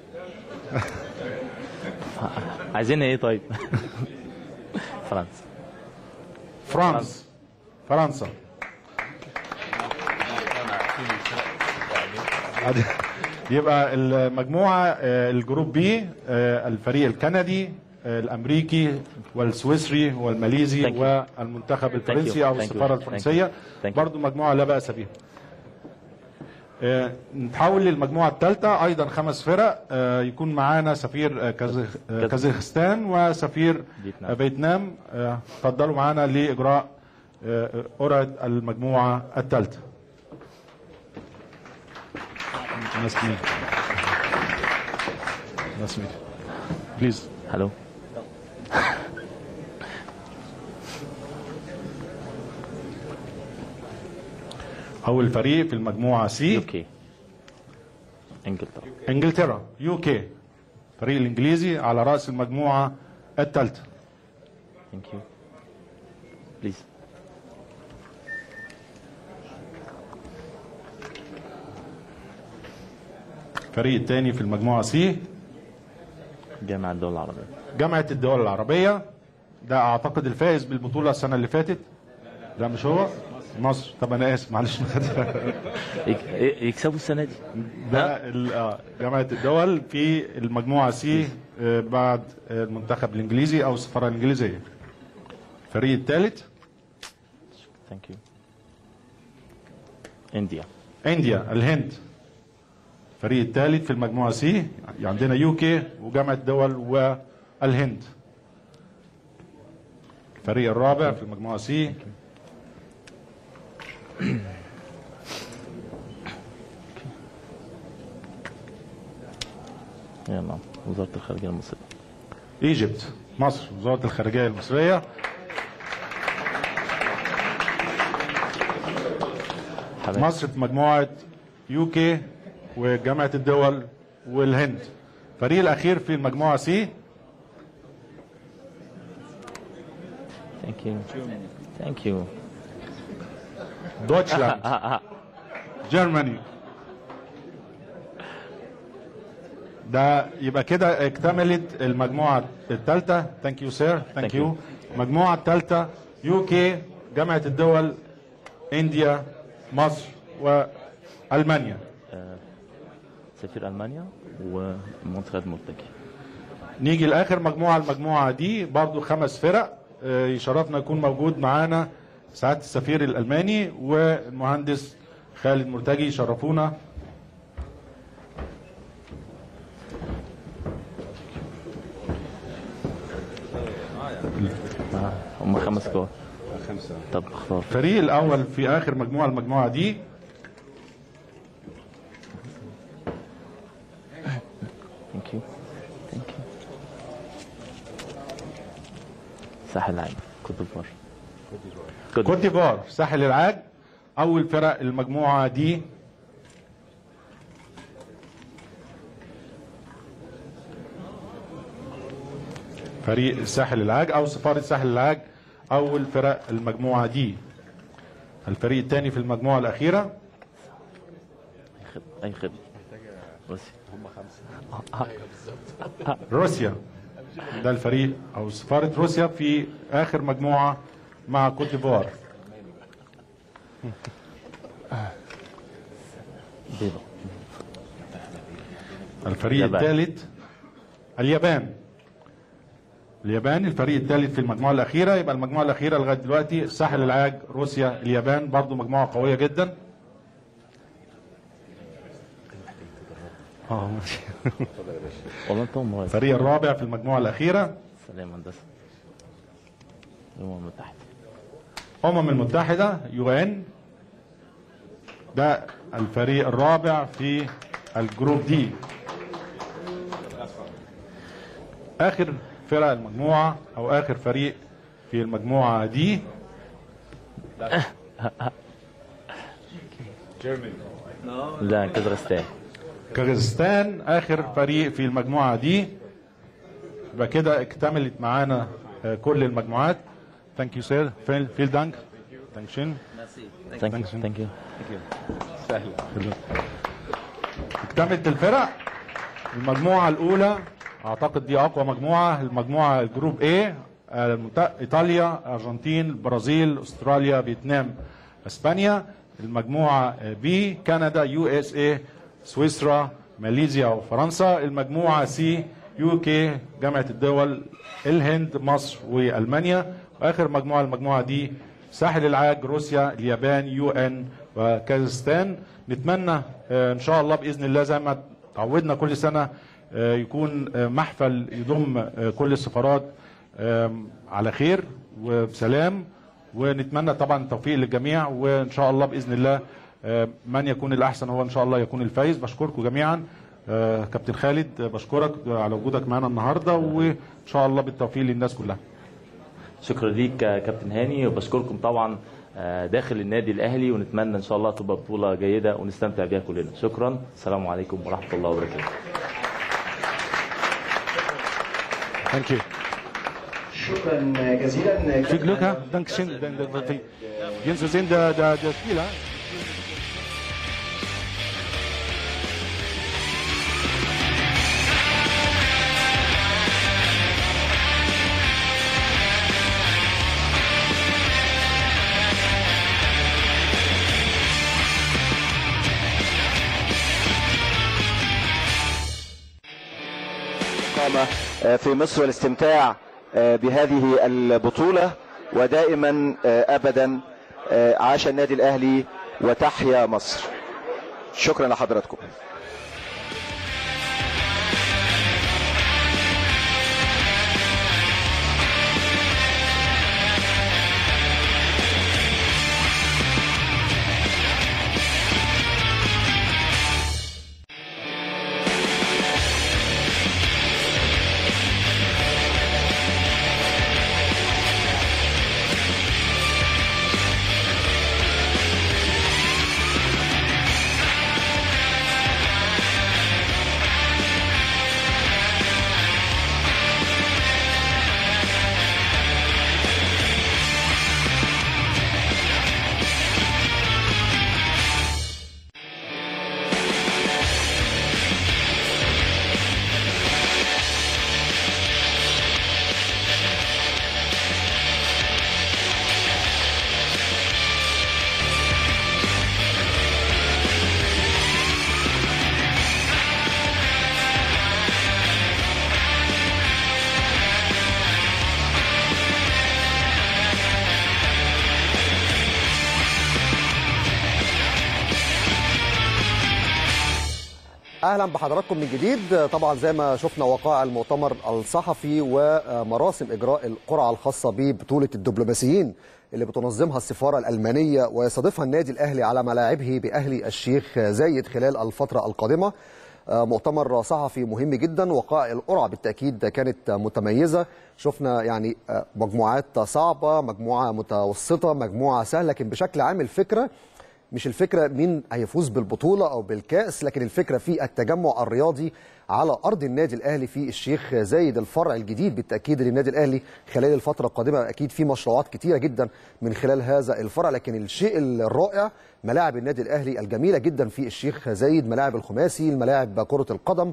عايزين ايه طيب؟ فرنسا. فرانس. فرنسا. يبقى المجموعه الجروب بي الفريق الكندي، الامريكي، والسويسري، والماليزي، والمنتخب الفرنسي او السفاره الفرنسيه. برضو مجموعه لا باس بها. نتحول للمجموعه الثالثه، ايضا خمس فرق، يكون معانا سفير كازاخستان وسفير فيتنام. تفضلوا معانا لاجراء قرعه المجموعه الثالثه. Nice to meet you. Nice to meet you. Please. Hello. أول فريق في المجموعة سي يوكي. انجلترا. انجلترا. يوكي. الفريق الإنجليزي على رأس المجموعة الثالثة. Thank you. Please. الفريق الثاني في المجموعة سي جامعة الدول العربية. جامعة الدول العربية. ده أعتقد الفائز بالبطولة السنة اللي فاتت. لا مش هو؟ مصر. طب أنا آسف معلش. يكسبوا السنة دي. ده جامعة الدول في المجموعة سي بعد المنتخب الإنجليزي أو السفارة الإنجليزية. الفريق الثالث Thank you. إنديا. إنديا. الهند. الفريق الثالث في المجموعة سي عندنا يوكي وجامعة الدول والهند. الفريق الرابع في المجموعة سي يا نعم وزارة الخارجية المصرية. ايجيبت مصر وزارة الخارجية المصرية. حبيب. مصر في مجموعة يوكي وجامعة الدول والهند. الفريق الأخير في المجموعة سي. Thank you. Thank you. دويتشلاند. جرماني. ده يبقى كده اكتملت المجموعة الثالثة. ثانك يو سير. ثانك يو. المجموعة الثالثة يوكي، جامعة الدول، انديا، مصر والمانيا. سفير المانيا ومنتخب ملتقي. نيجي لاخر مجموعة، المجموعة دي برضو خمس فرق. يشرفنا يكون موجود معانا سعادة السفير الألماني والمهندس خالد مرتجي، يشرفونا. آه. هم خمس كور. خمسة. طب اختار. الفريق الأول في آخر مجموعة، المجموعة دي ثانك يو ثانك يو. ساحل العاج كوت ديفوار. كوت ديفوار ساحل العاج. أول فرق المجموعة دي فريق ساحل العاج أو سفارة ساحل العاج، أول فرق المجموعة دي. الفريق الثاني في المجموعة الأخيرة أي خدمة. روسيا. هم خمسة. روسيا. ده الفريق أو سفارة روسيا في آخر مجموعة مع كوت ديفوار. الفريق الثالث اليابان. اليابان الفريق الثالث في المجموعة الأخيرة. يبقى المجموعة الأخيرة لغاية دلوقتي ساحل العاج، روسيا، اليابان، برضو مجموعة قوية جدا. اه ماشي. الفريق الرابع في المجموعة الأخيرة. سلام هندسة. الأمم المتحدة. الأمم المتحدة يو إن. ده الفريق الرابع في الجروب دي. آخر فرق المجموعة أو آخر فريق في المجموعة دي لا كازاخستان. كازاخستان آخر فريق في المجموعة دي. يبقى كده اكتملت معانا كل المجموعات. ثانك يو سير. فيل دانك. ثانك شين. ثانك يو ثانك يو. سهلة. اكتملت الفرق. المجموعة الأولى أعتقد دي أقوى مجموعة، المجموعة الجروب A، إيطاليا، أرجنتين، البرازيل، أستراليا، فيتنام، إسبانيا. المجموعة B كندا، يو إس إيه، سويسرا، ماليزيا وفرنسا. المجموعة C يو كي، جامعة الدول، الهند، مصر وألمانيا. وآخر مجموعة المجموعة دي ساحل العاج، روسيا، اليابان، يو إن وكازاخستان. نتمنى إن شاء الله بإذن الله زي ما تعودنا كل سنة يكون محفل يضم كل السفارات على خير وبسلام، ونتمنى طبعا التوفيق للجميع، وان شاء الله باذن الله من يكون الاحسن هو ان شاء الله يكون الفايز. بشكركم جميعا. كابتن خالد بشكرك على وجودك معنا النهارده، وان شاء الله بالتوفيق للناس كلها. شكرا ليك كابتن هاني، وبشكركم طبعا داخل النادي الاهلي، ونتمنى ان شاء الله تبقى بطوله جيده ونستمتع بها كلنا. شكرا. السلام عليكم ورحمه الله وبركاته. Thank you. شكرا جزيلا. Viel Glück, ja? Dankeschön. Gehen Sie sehen, der, der, der Spieler. في مصر والاستمتاع بهذه البطولة، ودائما أبدا عاش النادي الأهلي وتحيا مصر. شكرا لحضراتكم. اهلا بحضراتكم من جديد. طبعا زي ما شفنا وقائع المؤتمر الصحفي ومراسم اجراء القرعه الخاصه ببطوله الدبلوماسيين اللي بتنظمها السفاره الالمانيه ويستضيفها النادي الاهلي على ملاعبه باهلي الشيخ زايد خلال الفتره القادمه. مؤتمر صحفي مهم جدا. وقائع القرعه بالتاكيد كانت متميزه. شفنا يعني مجموعات صعبه، مجموعه متوسطه، مجموعه سهله، لكن بشكل عام الفكره مش الفكرة مين هيفوز بالبطولة أو بالكأس، لكن الفكرة في التجمع الرياضي على أرض النادي الأهلي في الشيخ زايد، الفرع الجديد بالتأكيد للنادي الأهلي خلال الفترة القادمة. أكيد في مشروعات كتيرة جدا من خلال هذا الفرع، لكن الشيء الرائع ملاعب النادي الأهلي الجميلة جدا في الشيخ زايد، ملاعب الخماسي، الملاعب كرة القدم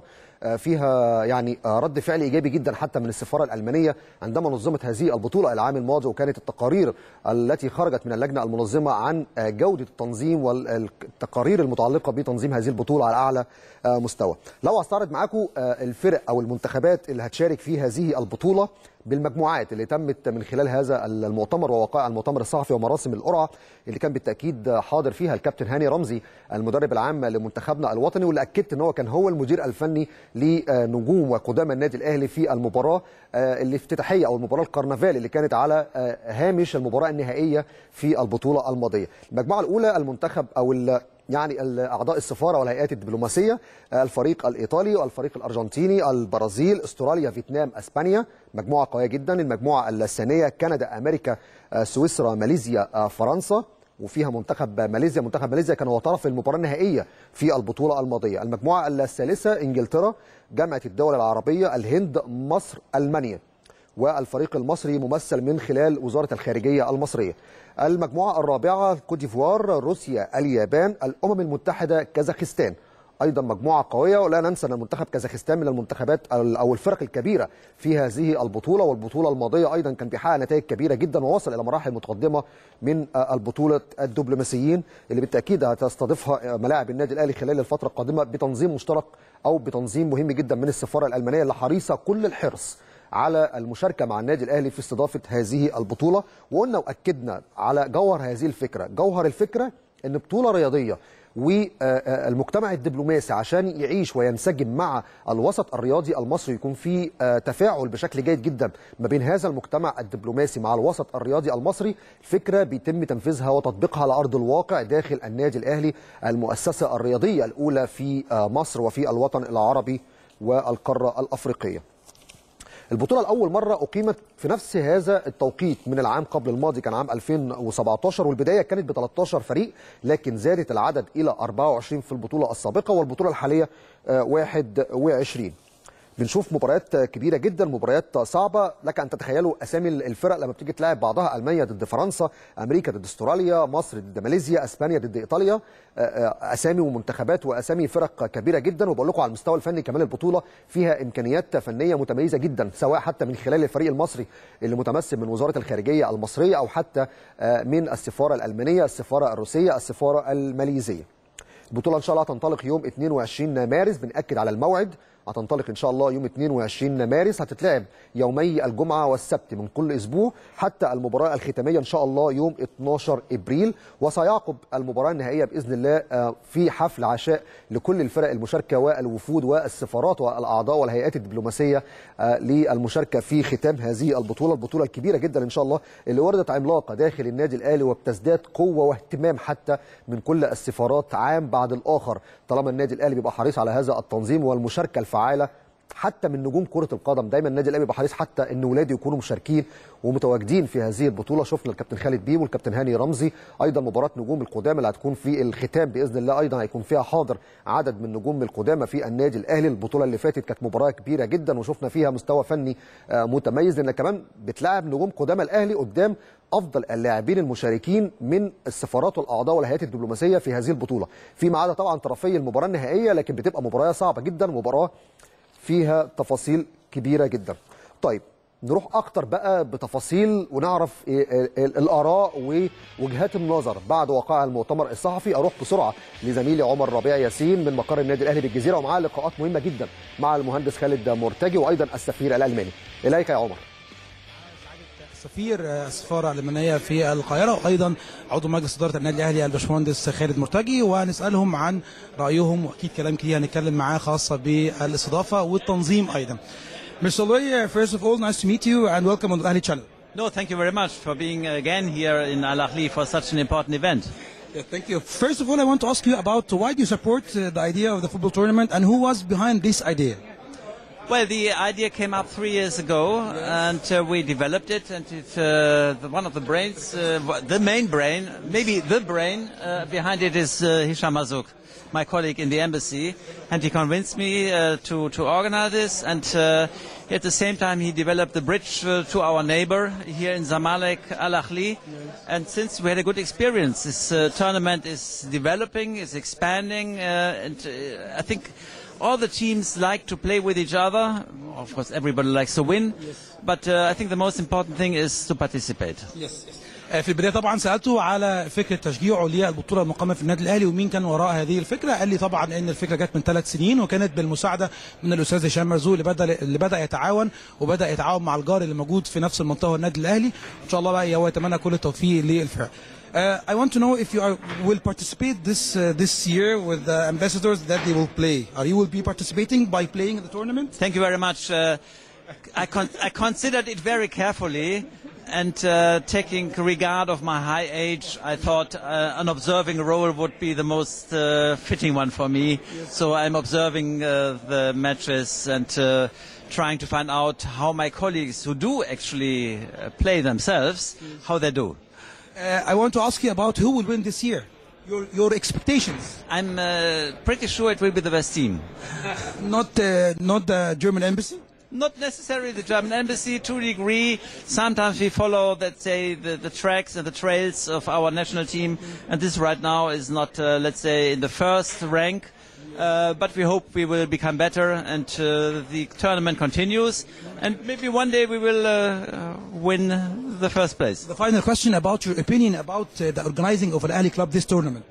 فيها يعني رد فعل إيجابي جدا حتى من السفارة الألمانية عندما نظمت هذه البطولة العام الماضي. وكانت التقارير التي خرجت من اللجنة المنظمة عن جودة التنظيم والتقارير المتعلقة بتنظيم هذه البطولة على أعلى مستوى. لو أستعرض معاكم الفرق أو المنتخبات اللي هتشارك في هذه البطولة بالمجموعات اللي تمت من خلال هذا المؤتمر ووقائع المؤتمر الصحفي ومراسم القرعه اللي كان بالتاكيد حاضر فيها الكابتن هاني رمزي المدرب العام لمنتخبنا الوطني، واللي اكدت ان هو كان هو المدير الفني لنجوم وقدامى النادي الاهلي في المباراه الافتتاحيه او المباراه الكرنفال اللي كانت على هامش المباراه النهائيه في البطوله الماضيه. المجموعه الاولى المنتخب او يعني اعضاء السفاره والهيئات الدبلوماسيه، الفريق الايطالي والفريق الارجنتيني، البرازيل، استراليا، فيتنام، اسبانيا، مجموعه قويه جدا. المجموعه الثانيه كندا، امريكا، سويسرا، ماليزيا، فرنسا، وفيها منتخب ماليزيا. منتخب ماليزيا كان هو طرف المباراه النهائيه في البطوله الماضيه. المجموعه الثالثه انجلترا، جامعه الدول العربيه، الهند، مصر، المانيا، والفريق المصري ممثل من خلال وزاره الخارجيه المصريه. المجموعه الرابعه كوت ديفوار، روسيا، اليابان، الامم المتحده، كازاخستان. ايضا مجموعه قويه، ولا ننسى ان المنتخب كازاخستان من المنتخبات او الفرق الكبيره في هذه البطوله، والبطوله الماضيه ايضا كان بيحقق نتائج كبيره جدا ووصل الى مراحل متقدمه من البطوله الدبلوماسيين اللي بالتاكيد هتستضيفها ملاعب النادي الاهلي خلال الفتره القادمه بتنظيم مشترك او بتنظيم مهم جدا من السفاره الالمانيه اللي حريصه كل الحرص على المشاركه مع النادي الاهلي في استضافه هذه البطوله. وقلنا واكدنا على جوهر هذه الفكره. جوهر الفكره ان بطوله رياضيه والمجتمع الدبلوماسي عشان يعيش وينسجم مع الوسط الرياضي المصري يكون في تفاعل بشكل جيد جدا ما بين هذا المجتمع الدبلوماسي مع الوسط الرياضي المصري. الفكره بيتم تنفيذها وتطبيقها على ارض الواقع داخل النادي الاهلي، المؤسسه الرياضيه الاولى في مصر وفي الوطن العربي والقاره الافريقيه. البطولة لأول مرة أقيمت في نفس هذا التوقيت من العام قبل الماضي، كان عام ألفين وسبعتاشر، والبداية كانت ب ثلاثة عشر فريق، لكن زادت العدد إلى أربعة وعشرين في البطولة السابقة، والبطولة الحالية واحد وعشرين. بنشوف مباريات كبيره جدا، مباريات صعبه. لك ان تتخيلوا اسامي الفرق لما بتيجي تلاعب بعضها: المانيا ضد فرنسا، امريكا ضد استراليا، مصر ضد ماليزيا، اسبانيا ضد ايطاليا. اسامي ومنتخبات واسامي فرق كبيره جدا. وبقول لكم على المستوى الفني كمان البطوله فيها امكانيات فنيه متميزه جدا، سواء حتى من خلال الفريق المصري اللي متمثل من وزاره الخارجيه المصريه، او حتى من السفاره الالمانيه، السفاره الروسيه، السفاره الماليزيه. البطوله ان شاء الله هتنطلق يوم اثنين وعشرين مارس، بنأكد على الموعد، هتنطلق ان شاء الله يوم اثنين وعشرين مارس، هتتلعب يومي الجمعه والسبت من كل اسبوع حتى المباراه الختاميه ان شاء الله يوم اثناشر ابريل، وسيعقب المباراه النهائيه باذن الله في حفل عشاء لكل الفرق المشاركه والوفود والسفارات والاعضاء والهيئات الدبلوماسيه للمشاركه في ختام هذه البطوله، البطوله الكبيره جدا ان شاء الله اللي وردت عملاقه داخل النادي الاهلي وبتزداد قوه واهتمام حتى من كل السفارات عام بعد الاخر، طالما النادي الاهلي بيبقى حريص على هذا التنظيم والمشاركه الفعاله حتى من نجوم كرة القدم. دايما النادي الاهلي بيبقى حريص حتى ان ولاده يكونوا مشاركين ومتواجدين في هذه البطولة. شفنا الكابتن خالد بيبو والكابتن هاني رمزي، ايضا مباراة نجوم القدامى اللي هتكون في الختام باذن الله ايضا هيكون فيها حاضر عدد من نجوم القدامى في النادي الاهلي. البطولة اللي فاتت كانت مباراة كبيرة جدا وشفنا فيها مستوى فني متميز، لان كمان بتلاعب نجوم قدامى الاهلي قدام افضل اللاعبين المشاركين من السفارات والاعضاء والهيئات الدبلوماسيه في هذه البطوله، فيما عدا طبعا طرفي المباراه النهائيه، لكن بتبقى مباراه صعبه جدا، مباراه فيها تفاصيل كبيره جدا. طيب نروح اكتر بقى بتفاصيل ونعرف الاراء ووجهات النظر بعد وقائع المؤتمر الصحفي. اروح بسرعه لزميلي عمر ربيع ياسين من مقر النادي الاهلي بالجزيره، ومعاه لقاءات مهمه جدا مع المهندس خالد مرتجي وايضا السفير الالماني. اليك يا عمر. سفير السفاره الالمانيه في القاهره، وايضا عضو مجلس اداره النادي الاهلي الباشمهندس خالد مرتجي، وهنسالهم عن رايهم، واكيد كلام كتير هنتكلم معاه خاصه بالاستضافه والتنظيم ايضا. Mister Louis, first of all, nice to meet you and welcome on the Ahli channel. No, thank you very much for being again here in Al Ahly for such an important event. Yeah, thank you. First of all, I want to ask you about why do you support uh, the idea of the football tournament and who was behind this idea? Well, the idea came up three years ago, yes. and uh, we developed it, and it's uh, the, one of the brains, uh, the main brain, maybe the brain uh, behind it is uh, Hisham Mazouk, my colleague in the embassy, and he convinced me uh, to, to organize this, and uh, at the same time he developed the bridge uh, to our neighbor here in Zamalek, Al Ahly, yes. And since we had a good experience, this uh, tournament is developing, is expanding, uh, and uh, I think all the teams like to play with each other. Of course, everybody likes to win, yes. but uh, I think the most important thing is to participate. Yes, yes. في البدايه طبعا سالته على فكره تشجيعه للبطوله المقامه في النادي الاهلي ومين كان وراء هذه الفكره. قال لي طبعا ان الفكره جت من ثلاث سنين وكانت بالمساعده من الاستاذ هشام مرزوق اللي بدا اللي بدا يتعاون وبدا يتعاون مع الجار اللي موجود في نفس المنطقه والنادي الاهلي. ان شاء الله بقى هو يتمنى كل التوفيق للفرق. Uh, I want to know if you are, will participate this uh, this year with the ambassadors that they will play. Are you will be participating by playing in the tournament? Thank you very much. Uh, I, con I considered it very carefully, and uh, taking regard of my high age, I thought uh, an observing role would be the most uh, fitting one for me. Yes. So I'm observing uh, the matches and uh, trying to find out how my colleagues who do actually uh, play themselves, yes. how they do. Uh, I want to ask you about who will win this year. Your your expectations. I'm uh, pretty sure it will be the best team. Not uh, not the German embassy. Not necessarily the German embassy, to a degree. Sometimes we follow, let's say, the, the tracks and the trails of our national team, and this right now is not, uh, let's say, in the first rank. Uh, but we hope we will become better, and uh, the tournament continues, and maybe one day we will uh, win the first place. The final question about your opinion about uh, the organizing of Al Ahly Club this tournament.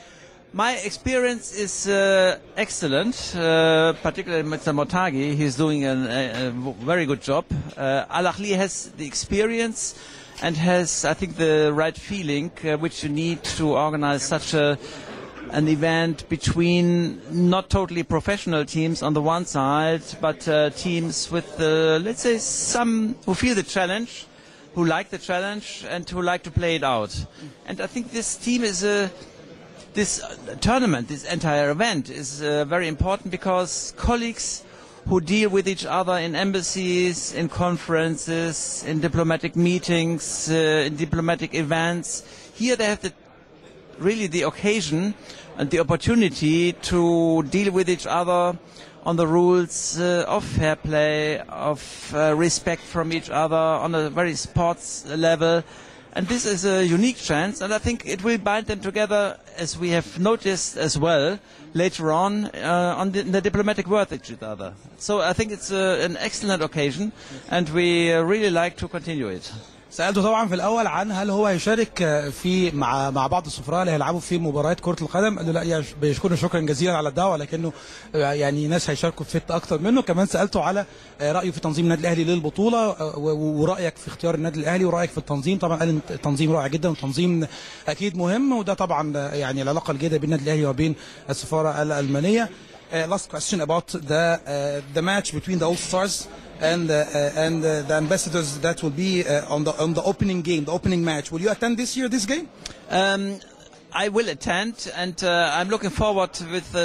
My experience is uh, excellent, uh, particularly Mister Mortagi. He's doing an, a, a very good job. Uh, Al Ahly has the experience and has, I think, the right feeling uh, which you need to organize such a an event between not totally professional teams on the one side, but uh, teams with, uh, let's say, some who feel the challenge, who like the challenge, and who like to play it out. And I think this team is a, this tournament, this entire event is uh, very important because colleagues who deal with each other in embassies, in conferences, in diplomatic meetings, uh, in diplomatic events, here they have the really the occasion and the opportunity to deal with each other on the rules uh, of fair play, of uh, respect from each other on a very sports level. And this is a unique chance, and I think it will bind them together, as we have noticed as well later on uh, on the, the diplomatic work with each other. So I think it's uh, an excellent occasion, and we uh, really like to continue it. سألته طبعا في الأول عن هل هو هيشارك في مع مع بعض السفراء اللي هيلعبوا في مباريات كرة القدم. قال له لا، بيشكرني شكرا جزيلا على الدعوة، لكنه يعني ناس هيشاركوا في فت أكتر منه. كمان سألته على رأيه في تنظيم النادي الأهلي للبطولة، ورأيك في اختيار النادي الأهلي، ورأيك في التنظيم. طبعا قال التنظيم رائع جدا والتنظيم أكيد مهم، وده طبعا يعني العلاقة الجيدة بين النادي الأهلي وبين السفارة الألمانية. Uh, last question about the uh, the match between the All Stars and uh, uh, and uh, the ambassadors that will be uh, on the on the opening game, the opening match. Will you attend this year this game? Um, I will attend, and uh, I'm looking forward with a,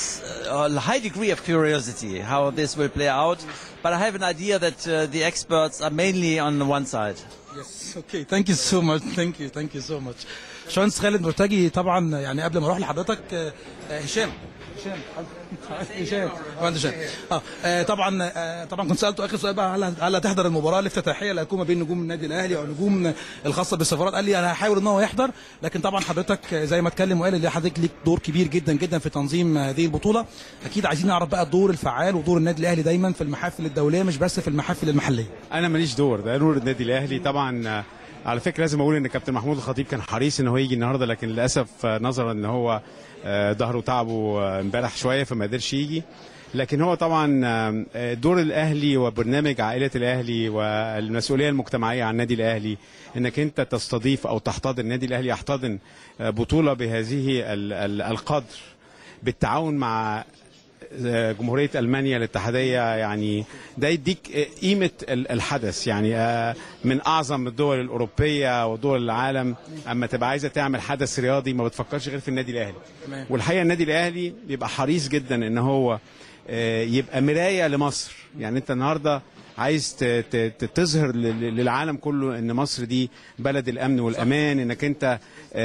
a high degree of curiosity how this will play out. But I have an idea that uh, the experts are mainly on the one side. Yes. Okay. Thank you so much. Thank you. Thank you so much. باشمهندس خالد مرتجي، طبعا يعني قبل ما اروح لحضرتك هشام هشام هشام هشام اه طبعا آه طبعا كنت سالته اخر سؤال بقى، هل هل هتحضر المباراه الافتتاحيه اللي هتكون ما بين نجوم النادي الاهلي او نجوم الخاصه بالسفارات؟ قال لي انا هحاول ان هو يحضر، لكن طبعا حضرتك زي ما اتكلم وقال لي حضرتك ليك دور كبير جدا جدا في تنظيم هذه البطوله. اكيد عايزين نعرف بقى الدور الفعال ودور النادي الاهلي دايما في المحافل الدوليه، مش بس في المحافل المحليه. انا ماليش دور، ده دور النادي الاهلي طبعا. على فكره لازم اقول ان كابتن محمود الخطيب كان حريص ان هو يجي النهارده، لكن للاسف نظرا ان هو ظهره تعبه امبارح شويه فما قدرش يجي. لكن هو طبعا دور الاهلي وبرنامج عائله الاهلي والمسؤوليه المجتمعيه عن النادي الاهلي انك انت تستضيف او تحتضن النادي الاهلي يحتضن بطوله بهذه القدر بالتعاون مع جمهوريه المانيا الاتحاديه، يعني ده يديك قيمه الحدث. يعني من اعظم الدول الاوروبيه ودول العالم اما تبقى عايزه تعمل حدث رياضي ما بتفكرش غير في النادي الاهلي. والحقيقه النادي الاهلي بيبقى حريص جدا ان هو يبقى مرايه لمصر. يعني انت النهارده عايز تظهر للعالم كله ان مصر دي بلد الامن والامان، انك انت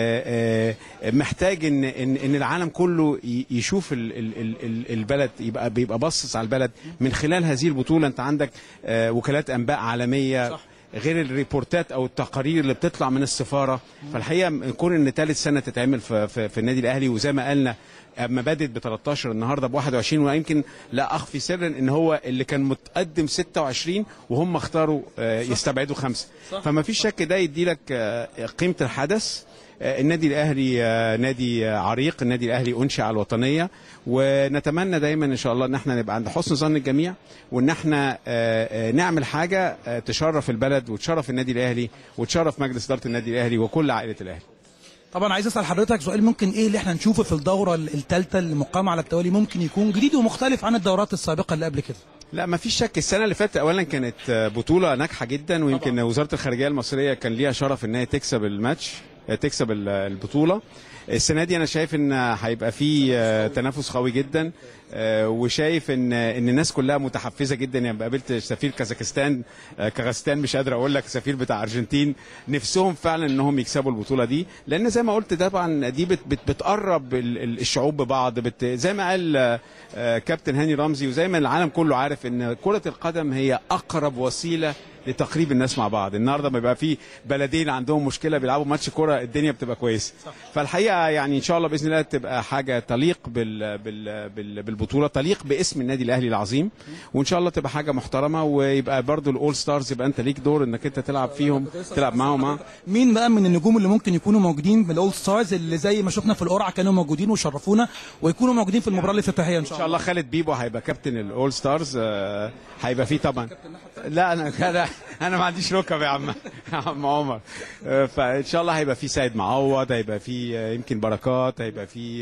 محتاج ان ان العالم كله يشوف البلد، يبقى بيبقى باصص على البلد من خلال هذه البطوله. انت عندك وكالات انباء عالميه صح. غير الريبورتات او التقارير اللي بتطلع من السفاره. فالحقيقه كون ان ثالث سنه تتعمل في, في, في النادي الاهلي، وزي ما قالنا اما بدت ب ثلاثة عشر النهارده ب واحد وعشرين، ويمكن لا اخفي سرا ان هو اللي كان متقدم ستة وعشرين وهم اختاروا يستبعدوا خمسه. فما فيش شك ده يدي لك قيمه الحدث. النادي الاهلي نادي عريق، النادي الاهلي انشئ على الوطنيه، ونتمنى دايما ان شاء الله ان احنا نبقى عند حسن ظن الجميع، وان احنا نعمل حاجه تشرف البلد وتشرف النادي الاهلي وتشرف مجلس اداره النادي الاهلي وكل عائله الاهلي. طبعا عايز اسال حضرتك سؤال، ممكن ايه اللي احنا نشوفه في الدوره الثالثه المقامه على التوالي ممكن يكون جديد ومختلف عن الدورات السابقه اللي قبل كده؟ لا ما فيش شك، السنه اللي فاتت اولا كانت بطوله ناجحه جدا، ويمكن طبعا وزاره الخارجيه المصريه كان ليها شرف ان هي تكسب الماتش، تكسب البطوله. السنه دي انا شايف ان هيبقى في تنافس قوي جدا، وشايف ان ان الناس كلها متحفزه جدا. يعني قابلت سفير كازاخستان كازاخستان مش قادر اقول لك، سفير بتاع ارجنتين، نفسهم فعلا انهم يكسبوا البطوله دي، لان زي ما قلت طبعا دي بت بت بتقرب الشعوب ببعض. بت زي ما قال كابتن هاني رمزي، وزي ما العالم كله عارف ان كره القدم هي اقرب وسيله لتقريب الناس مع بعض. النهارده ما يبقى في بلدين عندهم مشكله بيلعبوا ماتش كوره الدنيا بتبقى كويسه. فالحقيقه يعني ان شاء الله باذن الله تبقى حاجه تليق بال بال بال بالبطوله، تليق باسم النادي الاهلي العظيم، وان شاء الله تبقى حاجه محترمه، ويبقى برضو الاول ستارز يبقى انت ليك دور انك انت تلعب فيهم، تلعب معاهم. مين بقى من النجوم اللي ممكن يكونوا موجودين من الاول ستارز اللي زي ما شفنا في القرعه كانوا موجودين وشرفونا ويكونوا موجودين في المباراه الافتتاحيه ان شاء الله؟ ان شاء الله خالد بيبو هيبقى كابتن الاول ستارز، هيبقى فيه طبعا. لا انا انا انا ما عنديش ركب يا عم يا عم عمر. فان شاء الله هيبقى في سيد معوض، هيبقى في يمكن بركات، هيبقى في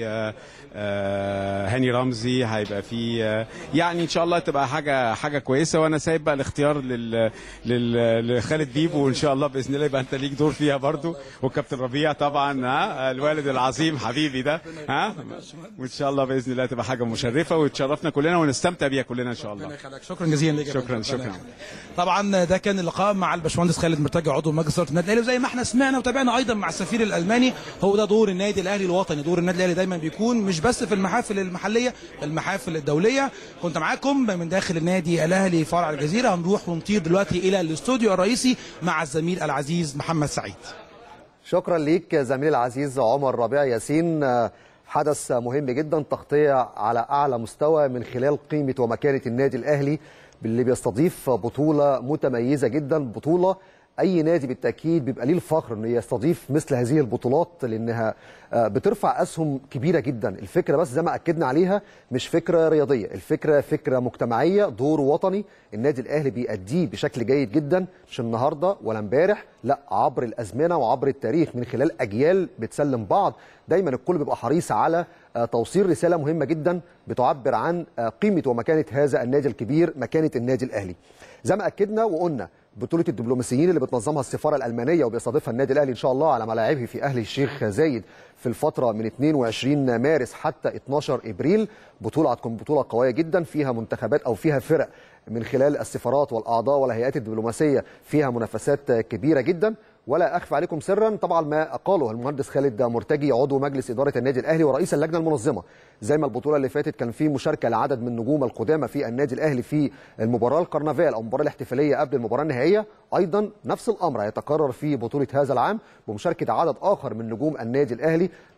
هاني رمزي، هيبقى في يعني ان شاء الله تبقى حاجه حاجه كويسه. وانا سايب بقى الاختيار لل لخالد بيبو، وان شاء الله باذن الله يبقى انت ليك دور فيها برضو، والكابتن ربيع طبعا ها الوالد العظيم حبيبي ده ها، وان شاء الله باذن الله تبقى حاجه مشرفه وتشرفنا كلنا ونستمتع بيها كلنا ان شاء الله. شكرا جزيلا لك. شكرا شكرا. طبعا ده كان اللقاء مع الباشمهندس خالد مرتجع عضو مجلس اداره النادي الاهلي، وزي ما احنا سمعنا وتابعنا ايضا مع السفير الالماني، هو ده دور النادي الاهلي الوطني. دور النادي الاهلي دايما بيكون مش بس في المحافل المحليه، المحافل الدوليه. كنت معاكم من داخل النادي الاهلي فرع الجزيره. هنروح ونطير دلوقتي الى الاستوديو الرئيسي مع الزميل العزيز محمد سعيد. شكرا ليك زميلي العزيز عمر ربيع ياسين. حدث مهم جدا، تغطيه على اعلى مستوى من خلال قيمه ومكانه النادي الاهلي اللي بيستضيف بطوله متميزه جدا، بطوله اي نادي بالتاكيد بيبقى ليه الفخر انه يستضيف مثل هذه البطولات، لانها بترفع اسهم كبيره جدا. الفكره بس زي ما اكدنا عليها مش فكره رياضيه، الفكره فكره مجتمعيه، دور وطني النادي الاهلي بيأديه بشكل جيد جدا، مش النهارده ولا امبارح، لا عبر الازمنه وعبر التاريخ من خلال اجيال بتسلم بعض. دايما الكل بيبقى حريص على توصيل رساله مهمه جدا بتعبر عن قيمه ومكانه هذا النادي الكبير، مكانه النادي الاهلي. زي ما اكدنا وقلنا بطولة الدبلوماسيين اللي بتنظمها السفارة الألمانية وبيستضيفها النادي الأهلي إن شاء الله على ملاعبه في أهل الشيخ زايد في الفترة من اثنين وعشرين مارس حتى اثناشر إبريل. بطولة هتكون بطولة قوية جدا، فيها منتخبات أو فيها فرق من خلال السفارات والأعضاء والهيئات الدبلوماسية، فيها منافسات كبيرة جدا. ولا أخفى عليكم سرا طبعا ما قاله المهندس خالد مرتجي عضو مجلس إدارة النادي الأهلي ورئيس اللجنة المنظمة، زي ما البطولة اللي فاتت كان في مشاركة لعدد من نجوم القدامى في النادي الأهلي في المباراة الكرنفال أو المباراة الاحتفالية قبل المباراة النهائية، أيضا نفس الأمر هيتكرر في بطولة هذا العام بمشاركة عدد آخر من نجوم النادي الأهلي.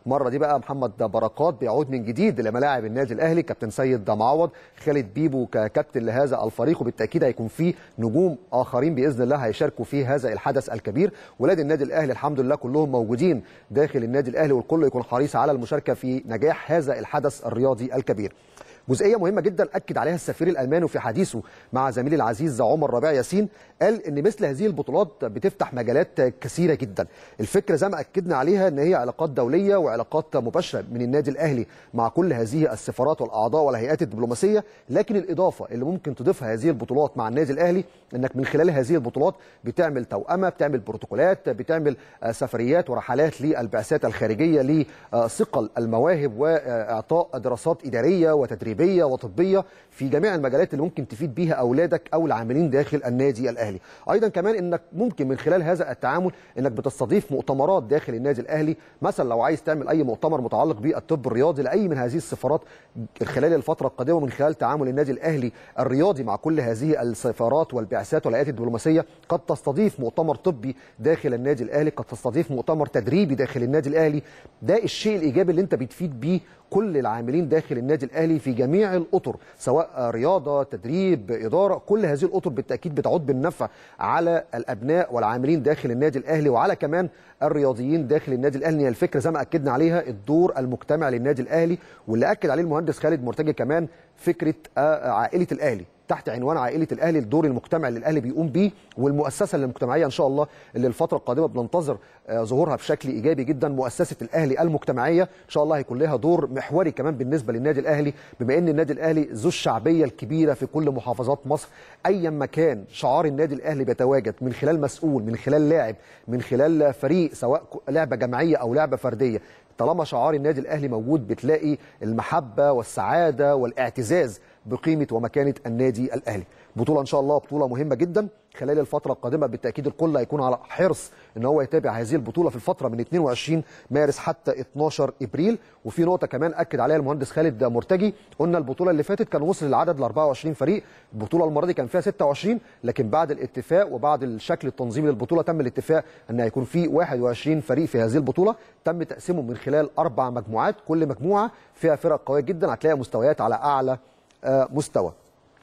المره دي بقى محمد بركات بيعود من جديد لملاعب النادي الاهلي، كابتن سيد معوض، خالد بيبو ككابتن لهذا الفريق، وبالتاكيد هيكون في نجوم اخرين باذن الله هيشاركوا في هذا الحدث الكبير. ولاد النادي الاهلي الحمد لله كلهم موجودين داخل النادي الاهلي، والكل يكون حريص على المشاركه في نجاح هذا الحدث الرياضي الكبير. جزئيه مهمه جدا اكد عليها السفير الالماني في حديثه مع زميلي العزيز عمر ربيع ياسين، قال ان مثل هذه البطولات بتفتح مجالات كثيره جدا. الفكره زي ما اكدنا عليها ان هي علاقات دوليه وعلاقات مباشره من النادي الاهلي مع كل هذه السفارات والاعضاء والهيئات الدبلوماسيه، لكن الاضافه اللي ممكن تضيفها هذه البطولات مع النادي الاهلي انك من خلال هذه البطولات بتعمل توأمه، بتعمل بروتوكولات، بتعمل سفريات ورحلات للبعثات الخارجيه لصقل المواهب واعطاء دراسات اداريه وتدريبيه وطبيه في جميع المجالات اللي ممكن تفيد بيها اولادك او العاملين داخل النادي الاهلي. ايضا كمان انك ممكن من خلال هذا التعامل انك بتستضيف مؤتمرات داخل النادي الاهلي، مثلا لو عايز تعمل اي مؤتمر متعلق بالطب الرياضي لاي من هذه السفارات خلال الفتره القادمه، من خلال تعامل النادي الاهلي الرياضي مع كل هذه السفارات والبعثات والهيئات الدبلوماسيه، قد تستضيف مؤتمر طبي داخل النادي الاهلي، قد تستضيف مؤتمر تدريبي داخل النادي الاهلي. ده الشيء الايجابي اللي انت بتفيد بيه كل العاملين داخل النادي الاهلي في جميع الاطر، سواء رياضه، تدريب، اداره، كل هذه الاطر بالتاكيد بتعود بالنفع على الابناء والعاملين داخل النادي الاهلي، وعلى كمان الرياضيين داخل النادي الاهلي. الفكره زي ما اكدنا عليها الدور المجتمع للنادي الاهلي، واللي اكد عليه المهندس خالد مرتجي كمان فكره عائله الاهلي، تحت عنوان عائله الاهلي، الدور المجتمعي اللي الاهلي بيقوم بيه، والمؤسسه المجتمعيه ان شاء الله اللي الفتره القادمه بننتظر ظهورها بشكل ايجابي جدا، مؤسسه الاهلي المجتمعيه ان شاء الله هيكون لها دور محوري كمان بالنسبه للنادي الاهلي، بما ان النادي الاهلي ذو الشعبيه الكبيره في كل محافظات مصر. ايا ما كان شعار النادي الاهلي بيتواجد من خلال مسؤول، من خلال لاعب، من خلال فريق، سواء لعبه جماعيه او لعبه فرديه، طالما شعار النادي الاهلي موجود بتلاقي المحبه والسعاده والاعتزاز بقيمه ومكانه النادي الاهلي. بطوله ان شاء الله بطوله مهمه جدا خلال الفتره القادمه، بالتاكيد الكل هيكون على حرص ان هو يتابع هذه البطوله في الفتره من اثنين وعشرين مارس حتى اثناشر ابريل. وفي نقطه كمان اكد عليها المهندس خالد مرتجي، قلنا البطوله اللي فاتت كان وصل العدد ل أربعة وعشرين فريق، البطوله المره دي كان فيها ستة وعشرين، لكن بعد الاتفاق وبعد الشكل التنظيمي للبطوله تم الاتفاق ان هيكون في واحد وعشرين فريق في هذه البطوله، تم تقسيمهم من خلال اربع مجموعات، كل مجموعه فيها فرق قويه جدا، هتلاقي مستويات على اعلى مستوى.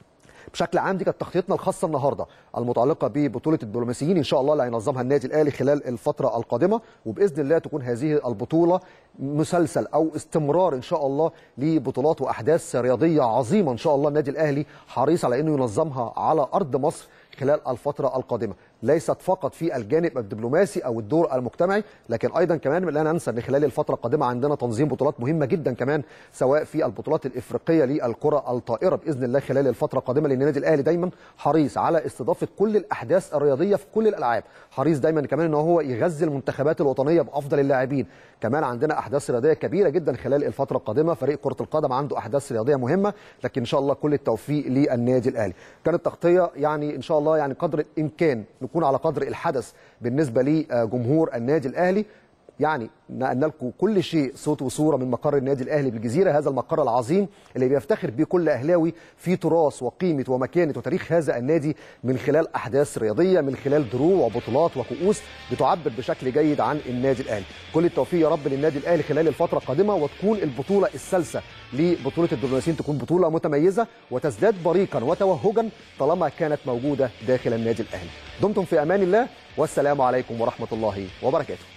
بشكل عام دي كانت تغطيتنا الخاصه النهارده المتعلقه ببطوله الدبلوماسيين ان شاء الله اللي هينظمها النادي الاهلي خلال الفتره القادمه، وباذن الله تكون هذه البطوله مسلسل او استمرار ان شاء الله لبطولات واحداث رياضيه عظيمه ان شاء الله النادي الاهلي حريص على انه ينظمها على ارض مصر خلال الفترة القادمة، ليست فقط في الجانب الدبلوماسي أو الدور المجتمعي، لكن أيضا كمان لا ننسى أن خلال الفترة القادمة عندنا تنظيم بطولات مهمة جدا كمان، سواء في البطولات الإفريقية للكرة الطائرة بإذن الله خلال الفترة القادمة، لأن النادي الأهلي دايما حريص على استضافة كل الأحداث الرياضية في كل الألعاب، حريص دايما كمان أنه هو يغذي المنتخبات الوطنية بأفضل اللاعبين. كمان عندنا أحداث رياضية كبيرة جدا خلال الفترة القادمة، فريق كرة القدم عنده أحداث رياضية مهمة، لكن إن شاء الله كل التوفيق للنادي الأهلي. كانت تغطية يعني إن شاء الله يعني قدر الإمكان نكون على قدر الحدث بالنسبة لجمهور النادي الأهلي، يعني نقلنا لكم كل شيء صوت وصوره من مقر النادي الاهلي بالجزيره، هذا المقر العظيم اللي بيفتخر به كل اهلاوي في تراث وقيمه ومكانه وتاريخ هذا النادي من خلال احداث رياضيه، من خلال دروع وبطولات وكؤوس بتعبر بشكل جيد عن النادي الاهلي. كل التوفيق يا رب للنادي الاهلي خلال الفتره القادمه، وتكون البطوله الثالثه لبطوله الدبلوماسيين تكون بطوله متميزه وتزداد بريقا وتوهجا طالما كانت موجوده داخل النادي الاهلي. دمتم في امان الله، والسلام عليكم ورحمه الله وبركاته.